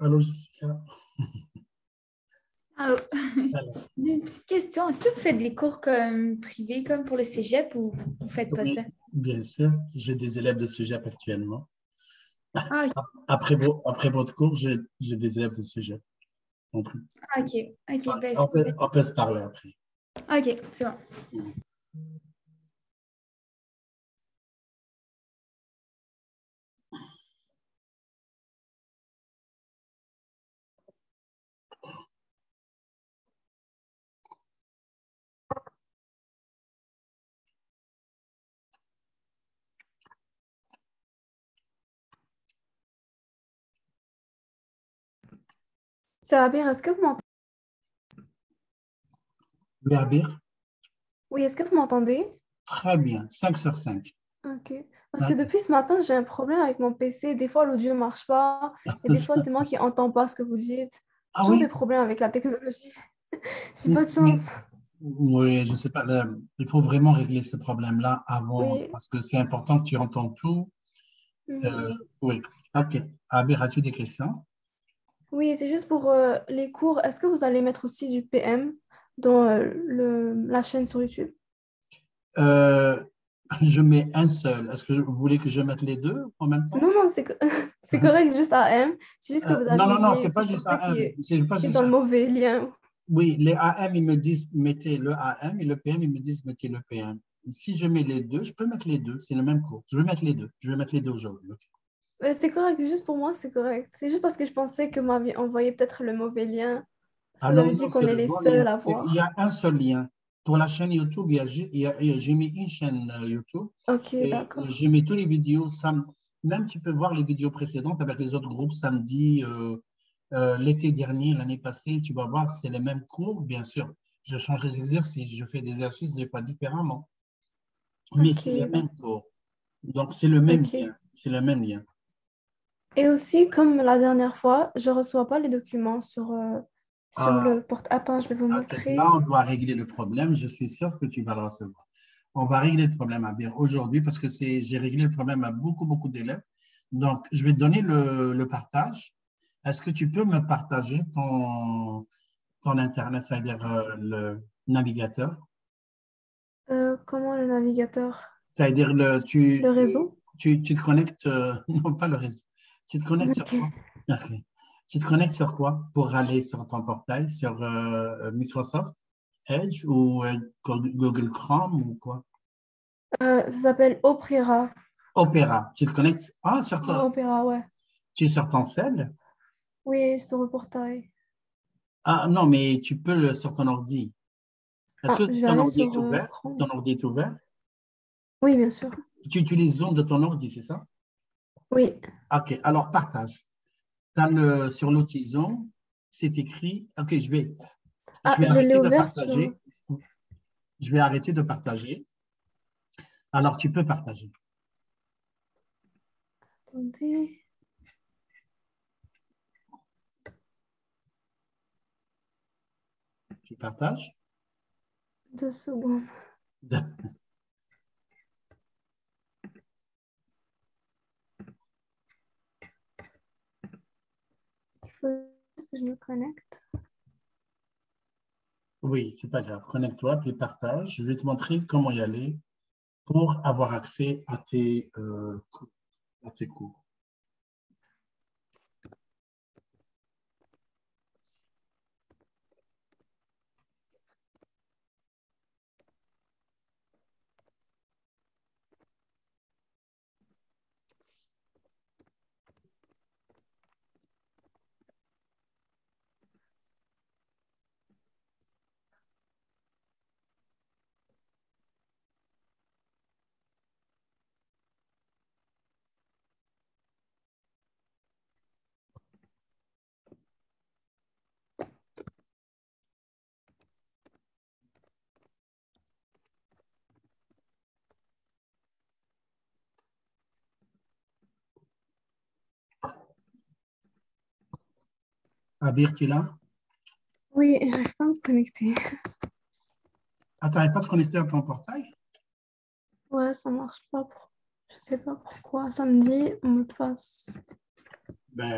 Allô, Jessica. Allô. Alors, J'ai une petite question. Est-ce que vous faites des cours comme privés, comme pour le cégep, ou vous faites pas oui, ça? bien sûr, j'ai des élèves de cégep actuellement. Ah, ok. Après votre cours, j'ai des élèves de cégep. Compris. Ah, ok. Ok, ben, On peut se parler après. ok, c'est bon. Ça va bien, est-ce que vous m'entendez? Oui, Abir, Oui, est-ce que vous m'entendez? très bien, 5 sur 5. Ok. Parce que depuis ce matin, j'ai un problème avec mon PC. Des fois, l'audio ne marche pas. Et des fois, c'est moi qui n'entends pas ce que vous dites. Ah Toujours des oui, problèmes avec la technologie. J'ai pas de chance. mais oui, je ne sais pas, il faut vraiment régler ce problème-là avant, Oui. parce que c'est important que tu entends tout. Mhm. Oui, ok. Abir, as-tu des questions? Oui, c'est juste pour les cours. Est-ce que vous allez mettre aussi du PM dans la chaîne sur YouTube? Euh, je mets un seul. Est-ce que vous voulez que je mette les deux en même temps? Non, non, c'est correct, juste AM. C'est juste que vous Non, non, aviez non, dit c'est que pas je juste pensais AM. C'est pas qu'il est juste dans le AM. mauvais lien. Oui, les AM, ils me disent mettez le AM et le PM, ils me disent mettez le PM. Si je mets les deux, je peux mettre les deux. C'est le même cours. Je vais mettre les deux. Je vais mettre les deux aujourd'hui. Ok. C'est correct, juste pour moi, c'est correct. C'est juste parce que je pensais que vous m'aviez envoyé peut-être le mauvais lien. Parce Ah que vous non, avez non, dit c'est qu'on est le les bon lien. seuls à Il y voir. a un seul lien. Pour la chaîne YouTube, j'ai mis une chaîne YouTube Ok, et d'accord. j'ai mis toutes les vidéos. Même tu peux voir les vidéos précédentes avec les autres groupes samedi, l'été dernier, l'année passée. Tu vas voir, c'est les mêmes cours, bien sûr. Je change les exercices, je fais des exercices pas différemment, mais Ok, c'est le même d'accord. cours. Donc, c'est le même Ok. lien. C'est le même lien. Et aussi, comme la dernière fois, je ne reçois pas les documents sur Ah, le porte. Attends, je vais vous ok, là, on montrer. doit régler le problème. Je suis sûr que tu vas le recevoir. On va régler le problème à bien aujourd'hui parce que j'ai réglé le problème à beaucoup, beaucoup d'élèves. Donc, je vais te donner le partage. Est-ce que tu peux me partager ton Internet, c'est-à-dire le navigateur? Comment le navigateur? C'est-à-dire, Le réseau? tu te connectes, non pas le réseau, tu te connectes sur Ok. quoi? Ok. Tu te connectes sur quoi pour aller sur ton portail, sur Microsoft Edge ou Google Chrome ou quoi? Ça s'appelle Opera. Opera. Tu te connectes, Opera, ouais. tu es sur ton cell? Oui, sur le portail. Ah non, mais tu peux sur ton ordi. Est-ce Ah, que je vais ton aller ordi sur est ouvert? Ton Chrome. ordi est ouvert? Oui, bien sûr. Tu utilises Zoom de ton ordi, c'est ça? Oui. Ok, alors partage. Sur l'outil Zoom, c'est écrit. Ok, je Ah, vais je l'ai arrêter de ouvert sur. partager. Je vais arrêter de partager. Alors, tu peux partager. Attendez. Tu partages. 2 secondes. Il faut juste que je me connecte. Oui, c'est pas grave. Connecte-toi, puis partage. Je vais te montrer comment y aller pour avoir accès à tes cours. Abir, tu es là? Oui, j'arrive pas à me connecter. Ah, tu n'arrives pas de connecter à ton portail? Ouais, ça marche pas. Je sais pas pourquoi. Ça me dit mot de passe. Ben,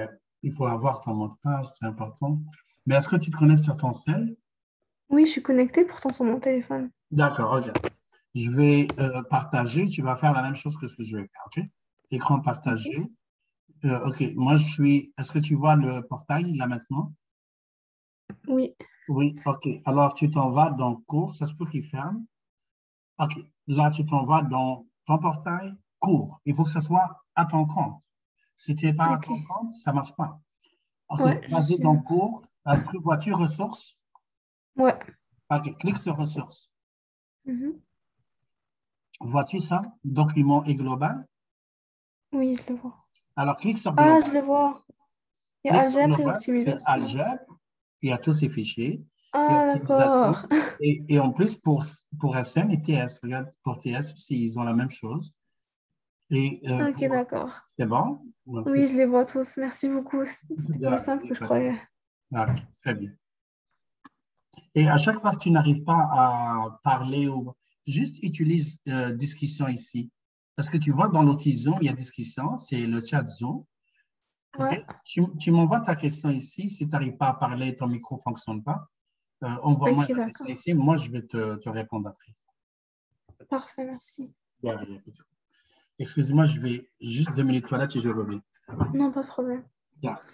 Il faut avoir ton mot de passe, c'est important. Mais est-ce que tu te connectes sur ton cell? Oui, je suis connectée pourtant sur mon téléphone. D'accord, ok. Je vais partager. Tu vas faire la même chose que ce que je vais faire, ok? Écran partagé. Ok. Ok, moi je suis. Est-ce que tu vois le portail là maintenant? Oui. Oui, ok. Alors tu t'en vas dans cours, ça se peut qu'il ferme. Ok, là tu t'en vas dans ton portail, cours. Il faut que ce soit à ton compte. Si tu n'es pas à Ok. ton compte, ça ne marche pas. Ok, Ouais, je vas-y suis. dans cours. Est-ce que vois-tu ressources? Ouais. Ok, clique sur ressources. Mhm. Vois-tu ça? Document et global. Oui, je le vois. Alors clique sur Ah, global. je le vois. Il y a Clique sur algèbre et global, c'est optimisation. algèbre. Il y a tous ces fichiers. Et Ah, optimisation. d'accord. Et en plus, pour SM et TS, regarde, pour TS aussi, ils ont la même chose. Et Ok, d'accord. c'est bon? Donc, c'est Oui, je les vois tous. Merci beaucoup. C'était plus simple que je croyais. ok, très bien. Et à chaque fois que tu n'arrives pas à parler ou juste utilise discussion ici. Parce que tu vois, dans l'outil Zoom, il y a discussion, c'est le chat Zoom. OK? Ouais. Tu m'envoies ta question ici. Si tu n'arrives pas à parler, ton micro ne fonctionne pas. Envoie-moi Ok, ta question d'accord. ici. Moi, je vais te répondre après. Parfait, merci. Excuse-moi, je vais juste 2 minutes toilette et je reviens. Non, pas de problème. D'accord.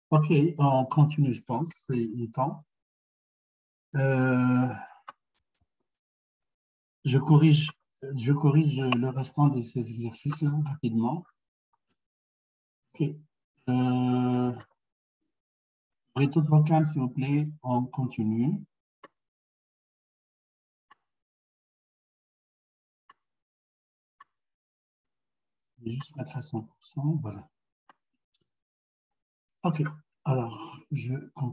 OK, on continue, je pense. Il est temps. Je corrige le restant de ces exercices-là rapidement. OK. Ouvrez toutes vos cams, s'il vous plaît. On continue. Je vais juste mettre à 100%. Voilà. OK. Alors, je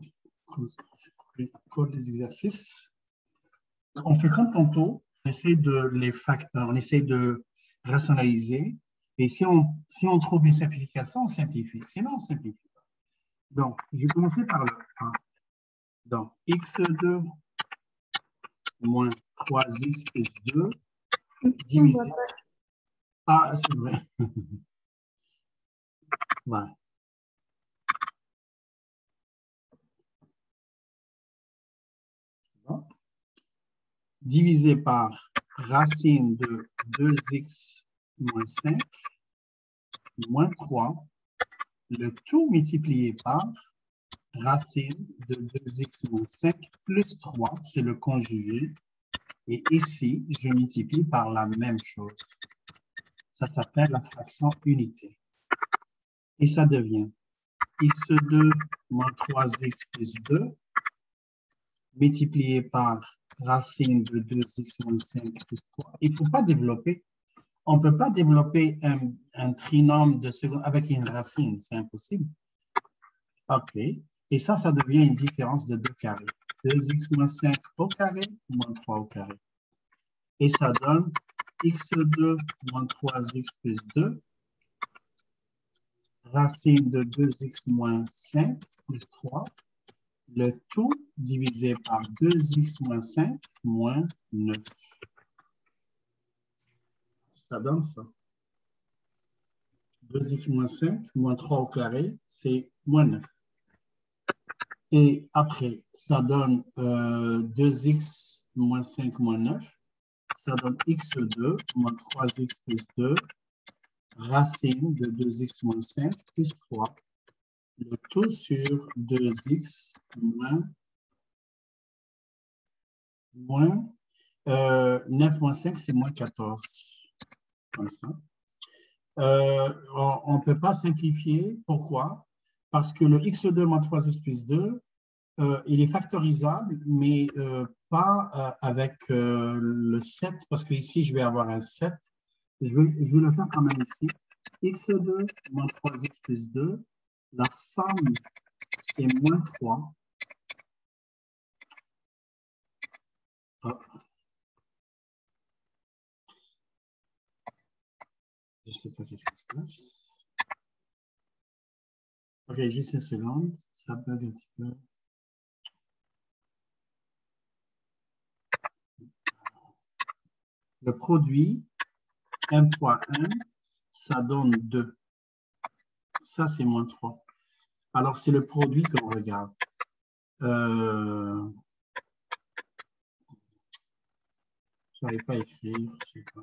code les exercices. On fait comme tantôt. On essaie de rationaliser. Et si on trouve une simplification, on simplifie. Sinon, on simplifie. Donc, je vais commencer par le 1. Donc, x2 moins 3x plus 2 divisé. Ah, c'est vrai. Voilà. Bon. Divisé par racine de 2x moins 5 moins 3, le tout multiplié par racine de 2x moins 5 plus 3, c'est le conjugué. Et ici, je multiplie par la même chose. Ça s'appelle la fraction unitaire. Et ça devient x2 moins 3x plus 2 multiplié par racine de 2x moins 5 plus 3. Il ne faut pas développer. On ne peut pas développer un trinôme de seconde avec une racine. C'est impossible. OK. Et ça devient une différence de 2 carrés. 2x moins 5 au carré moins 3 au carré. Et ça donne x2 moins 3x plus 2 racine de 2x moins 5 plus 3, le tout divisé par 2x moins 5 moins 9. Ça donne ça. 2x moins 5 moins 3 au carré, c'est moins 9. Et après, ça donne 2x moins 5 moins 9. Ça donne x2 moins 3x plus 2 racine de 2x moins 5 plus 3. Le tout sur 2x moins 9 moins 5, c'est moins 14. Comme ça. On ne peut pas simplifier. Pourquoi? Parce que le x2 moins 3x plus 2, il est factorisable, mais pas avec le 7, parce que ici, je vais avoir un 7. Je vais le faire quand même ici. x2 moins 3x plus 2, la somme, c'est moins 3. Ah. Je ne sais pas qu'est-ce qui se passe. OK, juste une seconde. Ça bug un petit peu. Le produit, m fois 1, ça donne 2. Ça, c'est moins 3. Alors, c'est le produit qu'on regarde. Je n'arrive pas à écrire. Je sais pas.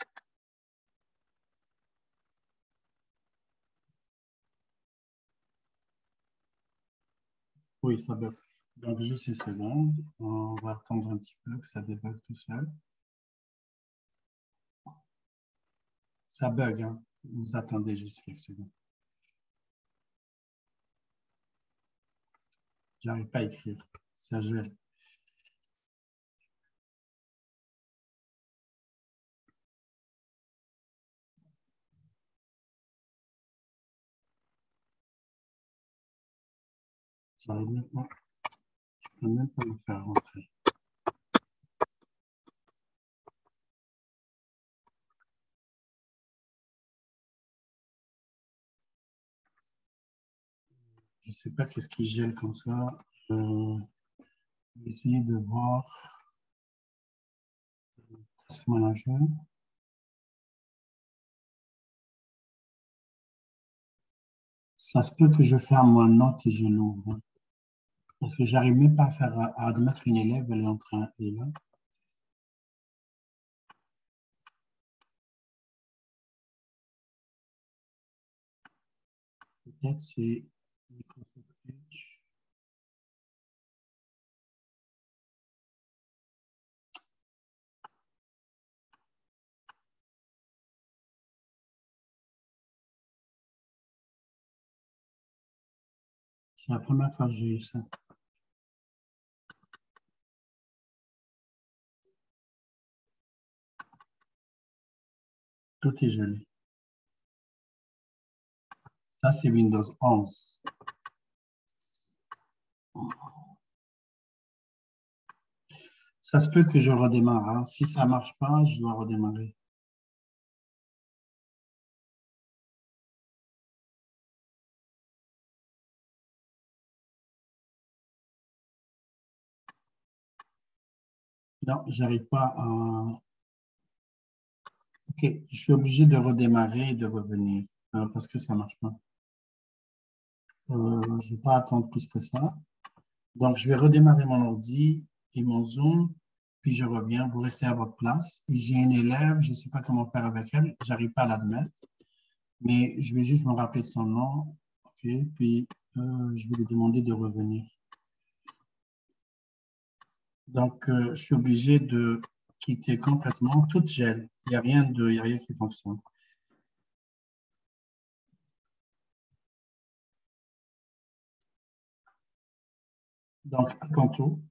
Oui, ça bug. Donc, juste une seconde. On va attendre un petit peu que ça débug tout seul. Ça bug, hein? Vous attendez juste quelques secondes. J'arrive pas à écrire. Ça gèle. J'arrive même pas. Je peux même pas le faire rentrer. Je ne sais pas qu'est-ce qui gèle comme ça. Je vais essayer de voir. Task Manager. Ça se peut que je ferme ma note et je l'ouvre. Parce que j'arrive même pas à admettre une élève, elle est là. Peut-être c'est C'est la première fois que j'ai eu ça. Tout est gelé. Ça, c'est Windows 11. Ça se peut que je redémarre. Hein. Si ça ne marche pas, je dois redémarrer. Non, j'arrive pas à... OK, je suis obligé de redémarrer et de revenir parce que ça ne marche pas. Je ne vais pas attendre plus que ça. Donc, je vais redémarrer mon ordi et mon Zoom, puis je reviens. Vous restez à votre place. Et j'ai une élève, je ne sais pas comment faire avec elle, je n'arrive pas à l'admettre, mais je vais juste me rappeler de son nom. OK, puis je vais lui demander de revenir. Donc, je suis obligé de quitter complètement. Tout gèle. Il n'y a rien qui fonctionne. Donc, à tantôt.